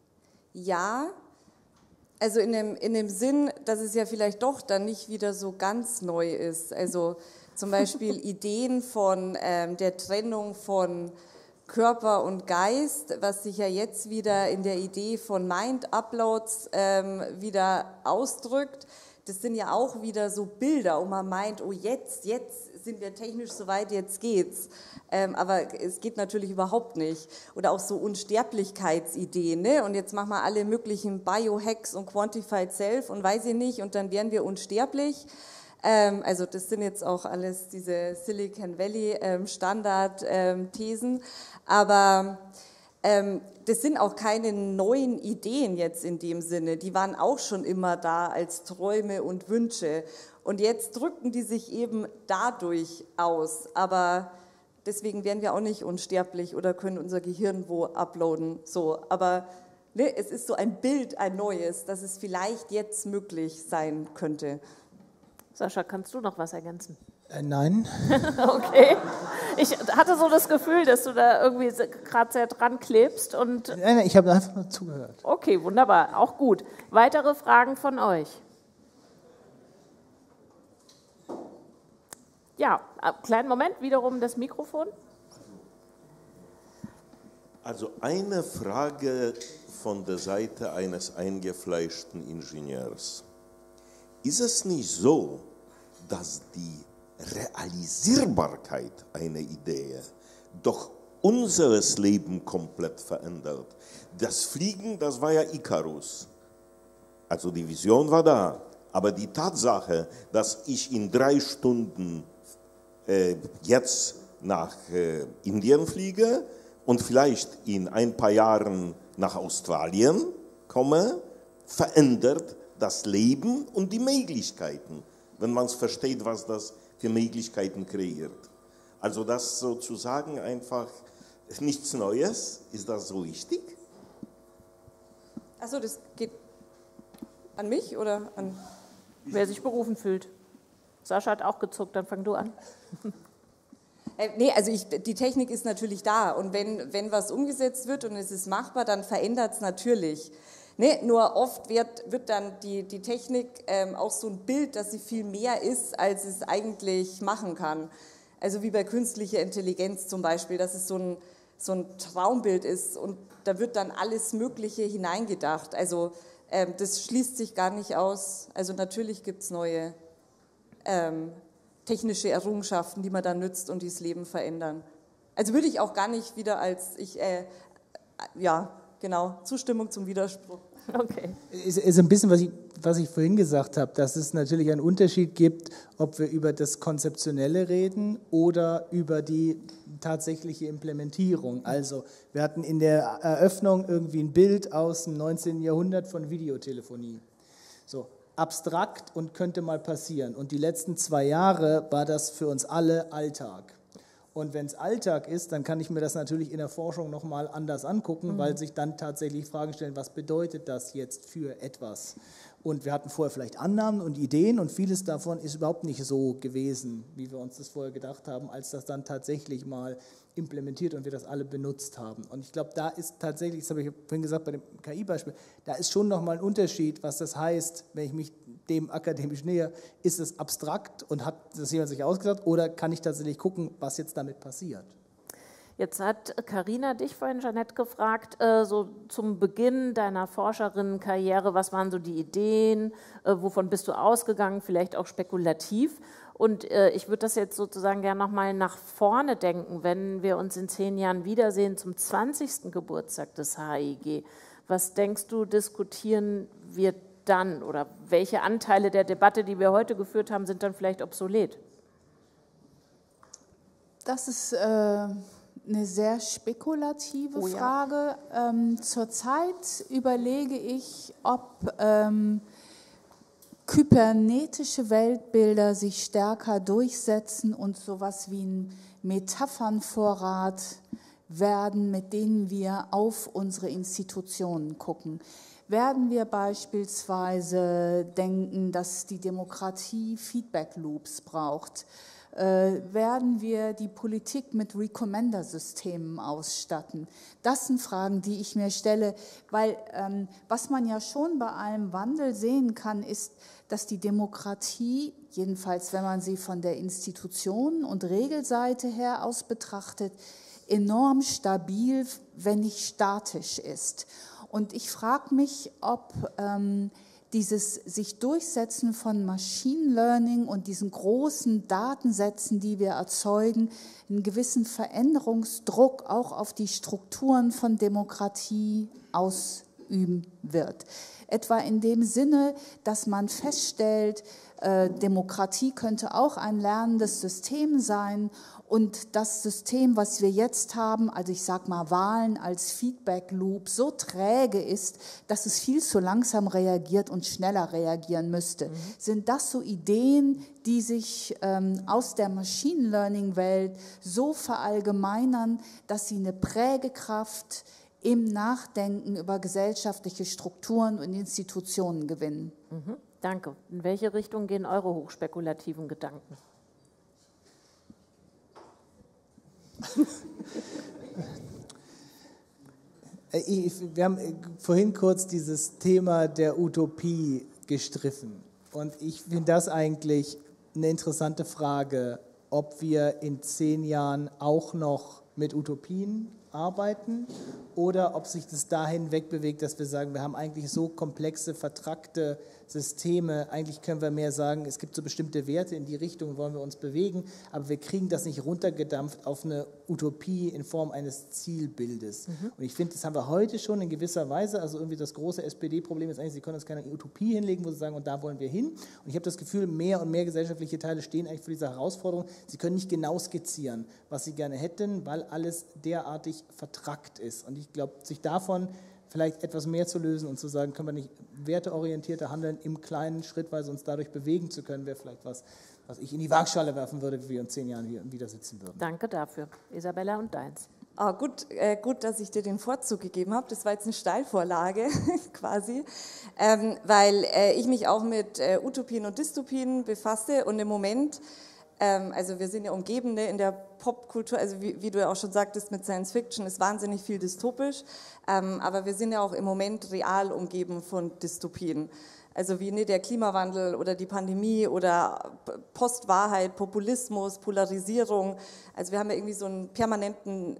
ja, also in dem, in dem Sinn, dass es ja vielleicht doch dann nicht wieder so ganz neu ist. Also zum Beispiel Ideen von ähm, der Trennung von Körper und Geist, was sich ja jetzt wieder in der Idee von Mind-Uploads ähm, wieder ausdrückt. Das sind ja auch wieder so Bilder, und man meint, oh jetzt, jetzt sind wir technisch so weit, jetzt geht's. Ähm, aber es geht natürlich überhaupt nicht. Oder auch so Unsterblichkeitsideen, ne? Und jetzt machen wir alle möglichen Biohacks und Quantified Self und weiß ich nicht, und dann wären wir unsterblich. Ähm, also das sind jetzt auch alles diese Silicon Valley ähm, Standard-Thesen. Ähm, aber ähm, das sind auch keine neuen Ideen jetzt in dem Sinne. Die waren auch schon immer da als Träume und Wünsche. Und jetzt drücken die sich eben dadurch aus. Aber deswegen werden wir auch nicht unsterblich oder können unser Gehirn wo uploaden. So. Aber ne, es ist so ein Bild, ein neues, dass es vielleicht jetzt möglich sein könnte. Sascha, kannst du noch was ergänzen? Äh, nein. Okay. Ich hatte so das Gefühl, dass du da irgendwie gerade sehr dran klebst. Und Nein, nein, ich habe einfach nur zugehört. Okay, wunderbar, auch gut. Weitere Fragen von euch? Ja, kleinen Moment, wiederum das Mikrofon. Also eine Frage von der Seite eines eingefleischten Ingenieurs. Ist es nicht so, dass die Realisierbarkeit einer Idee doch unseres Leben komplett verändert? Das Fliegen, das war ja Icarus. Also die Vision war da. Aber die Tatsache, dass ich in drei Stunden äh, jetzt nach äh, Indien fliege und vielleicht in ein paar Jahren nach Australien komme, verändert das Leben und die Möglichkeiten, wenn man es versteht, was das für Möglichkeiten kreiert. Also das sozusagen einfach nichts Neues, ist das so richtig? Achso, das geht an mich oder an... Wer sich berufen fühlt. Sascha hat auch gezuckt, dann fang du an. Äh, nee, also ich, die Technik ist natürlich da und wenn, wenn was umgesetzt wird und es ist machbar, dann verändert es natürlich. Nee, nur oft wird, wird dann die, die Technik ähm, auch so ein Bild, dass sie viel mehr ist, als es eigentlich machen kann. Also wie bei künstlicher Intelligenz zum Beispiel, dass es so ein, so ein Traumbild ist und da wird dann alles Mögliche hineingedacht. Also ähm, das schließt sich gar nicht aus. Also natürlich gibt es neue ähm, technische Errungenschaften, die man dann nützt und die das Leben verändern. Also würde ich auch gar nicht wieder als, ich, äh, ja, genau, Zustimmung zum Widerspruch. Okay. Es ist ein bisschen, was ich, was ich vorhin gesagt habe, dass es natürlich einen Unterschied gibt, ob wir über das Konzeptionelle reden oder über die tatsächliche Implementierung. Also wir hatten in der Eröffnung irgendwie ein Bild aus dem neunzehnten Jahrhundert von Videotelefonie. So abstrakt und könnte mal passieren. Und die letzten zwei Jahre war das für uns alle Alltag. Und wenn es Alltag ist, dann kann ich mir das natürlich in der Forschung nochmal anders angucken, mhm. weil sich dann tatsächlich Fragen stellen, was bedeutet das jetzt für etwas? Und wir hatten vorher vielleicht Annahmen und Ideen und vieles davon ist überhaupt nicht so gewesen, wie wir uns das vorher gedacht haben, als das dann tatsächlich mal implementiert und wir das alle benutzt haben. Und ich glaube, da ist tatsächlich, das habe ich vorhin gesagt bei dem K I-Beispiel, da ist schon nochmal ein Unterschied, was das heißt, wenn ich mich dem akademisch näher, ist es abstrakt und hat das jemand sich ausgedacht oder kann ich tatsächlich gucken, was jetzt damit passiert? Jetzt hat Carina dich vorhin, Jeanette, gefragt, äh, so zum Beginn deiner Forscherinnenkarriere, was waren so die Ideen, äh, wovon bist du ausgegangen, vielleicht auch spekulativ. Und äh, ich würde das jetzt sozusagen gerne nochmal nach vorne denken, wenn wir uns in zehn Jahren wiedersehen zum zwanzigsten Geburtstag des H I G. Was denkst du, diskutieren wir dann oder welche Anteile der Debatte, die wir heute geführt haben, sind dann vielleicht obsolet? Das ist... Äh Eine sehr spekulative oh, ja. Frage. Ähm, zurzeit überlege ich, ob ähm, kybernetische Weltbilder sich stärker durchsetzen und sowas wie ein Metaphernvorrat werden, mit denen wir auf unsere Institutionen gucken. Werden wir beispielsweise denken, dass die Demokratie Feedback-Loops braucht? Äh, werden wir die Politik mit Recommender-Systemen ausstatten? Das sind Fragen, die ich mir stelle, weil ähm, was man ja schon bei allem Wandel sehen kann, ist, dass die Demokratie, jedenfalls wenn man sie von der Institutionen- und Regelseite her aus betrachtet, enorm stabil, wenn nicht statisch ist. Und ich frage mich, ob ähm, dieses sich Durchsetzen von Machine Learning und diesen großen Datensätzen, die wir erzeugen, einen gewissen Veränderungsdruck auch auf die Strukturen von Demokratie ausüben wird. Etwa in dem Sinne, dass man feststellt, äh, Demokratie könnte auch ein lernendes System sein und das System, was wir jetzt haben, also ich sage mal Wahlen als Feedback-Loop, so träge ist, dass es viel zu langsam reagiert und schneller reagieren müsste. Mhm. Sind das so Ideen, die sich ähm, aus der Machine Learning-Welt so verallgemeinern, dass sie eine Prägekraft im Nachdenken über gesellschaftliche Strukturen und Institutionen gewinnen? Mhm. Danke. In welche Richtung gehen eure hochspekulativen Gedanken? Ich, wir haben vorhin kurz dieses Thema der Utopie gestriffen und ich finde das eigentlich eine interessante Frage, ob wir in zehn Jahren auch noch mit Utopien arbeiten oder ob sich das dahin wegbewegt, dass wir sagen, wir haben eigentlich so komplexe, vertrackte Systeme, eigentlich können wir mehr sagen, es gibt so bestimmte Werte, in die Richtung wollen wir uns bewegen, aber wir kriegen das nicht runtergedampft auf eine Utopie in Form eines Zielbildes. Mhm. Und ich finde, das haben wir heute schon in gewisser Weise, also irgendwie das große S P D-Problem ist eigentlich, sie können uns keine Utopie hinlegen, wo sie sagen, und da wollen wir hin. Und ich habe das Gefühl, mehr und mehr gesellschaftliche Teile stehen eigentlich vor dieser Herausforderung, sie können nicht genau skizzieren, was sie gerne hätten, weil alles derartig vertrackt ist. Und ich glaube, sich davon vielleicht etwas mehr zu lösen und zu sagen, können wir nicht werteorientierter handeln, im Kleinen schrittweise uns dadurch bewegen zu können, wäre vielleicht was, was ich in die Waagschale werfen würde, wie wir in zehn Jahren hier wieder sitzen würden. Danke dafür. Isabella und deins. Ah, gut, äh, gut, dass ich dir den Vorzug gegeben habe. Das war jetzt eine Steilvorlage quasi, ähm, weil äh, ich mich auch mit äh, Utopien und Dystopien befasse und im Moment, ähm, also wir sind ja umgeben ne, in der Popkultur, also wie, wie du ja auch schon sagtest, mit Science Fiction ist wahnsinnig viel dystopisch, ähm, aber wir sind ja auch im Moment real umgeben von Dystopien. Also wie ne, der Klimawandel oder die Pandemie oder Postwahrheit, Populismus, Polarisierung. Also wir haben ja irgendwie so einen permanenten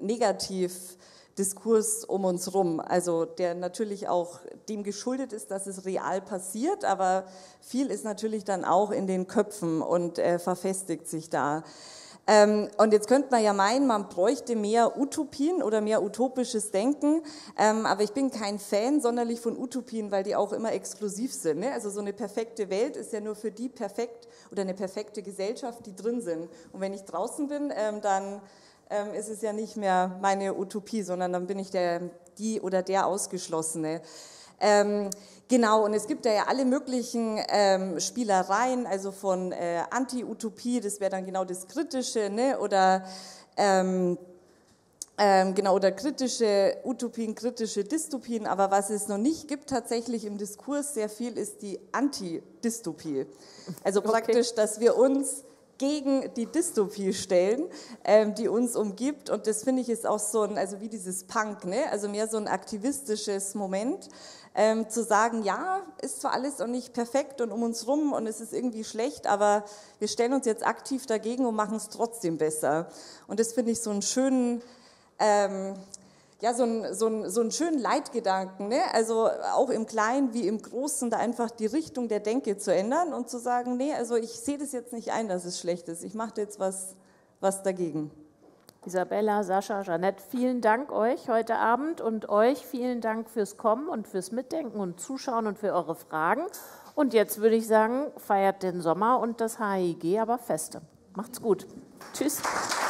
Negativdiskurs um uns rum, also der natürlich auch dem geschuldet ist, dass es real passiert, aber viel ist natürlich dann auch in den Köpfen und äh, verfestigt sich da. Ähm, und jetzt könnte man ja meinen, man bräuchte mehr Utopien oder mehr utopisches Denken, ähm, aber ich bin kein Fan sonderlich von Utopien, weil die auch immer exklusiv sind. Ne? Also so eine perfekte Welt ist ja nur für die perfekt oder eine perfekte Gesellschaft, die drin sind. Und wenn ich draußen bin, ähm, dann ähm, ist es ja nicht mehr meine Utopie, sondern dann bin ich der, die oder der Ausgeschlossene. Ähm, genau, und es gibt ja alle möglichen ähm, Spielereien, also von äh, Anti-Utopie, das wäre dann genau das Kritische, ne? Oder ähm, Ähm, genau, oder kritische Utopien, kritische Dystopien. Aber was es noch nicht gibt tatsächlich im Diskurs sehr viel, ist die Antidystopie. Also praktisch, okay, dass wir uns gegen die Dystopie stellen, ähm, die uns umgibt. Und das finde ich ist auch so ein, also wie dieses Punk, ne? Also mehr so ein aktivistisches Moment, ähm, zu sagen, ja, ist zwar alles noch nicht perfekt und um uns rum und es ist irgendwie schlecht, aber wir stellen uns jetzt aktiv dagegen und machen es trotzdem besser. Und das finde ich so einen schönen, ähm, ja, so einen, so einen, so einen schönen Leitgedanken, ne? Also auch im Kleinen wie im Großen, da einfach die Richtung der Denke zu ändern und zu sagen, nee, also ich sehe das jetzt nicht ein, dass es schlecht ist. Ich mache jetzt was, was dagegen. Isabella, Sascha, Jeanette, vielen Dank euch heute Abend und euch vielen Dank fürs Kommen und fürs Mitdenken und Zuschauen und für eure Fragen. Und jetzt würde ich sagen, feiert den Sommer und das H I G, aber Feste. Macht's gut. Tschüss.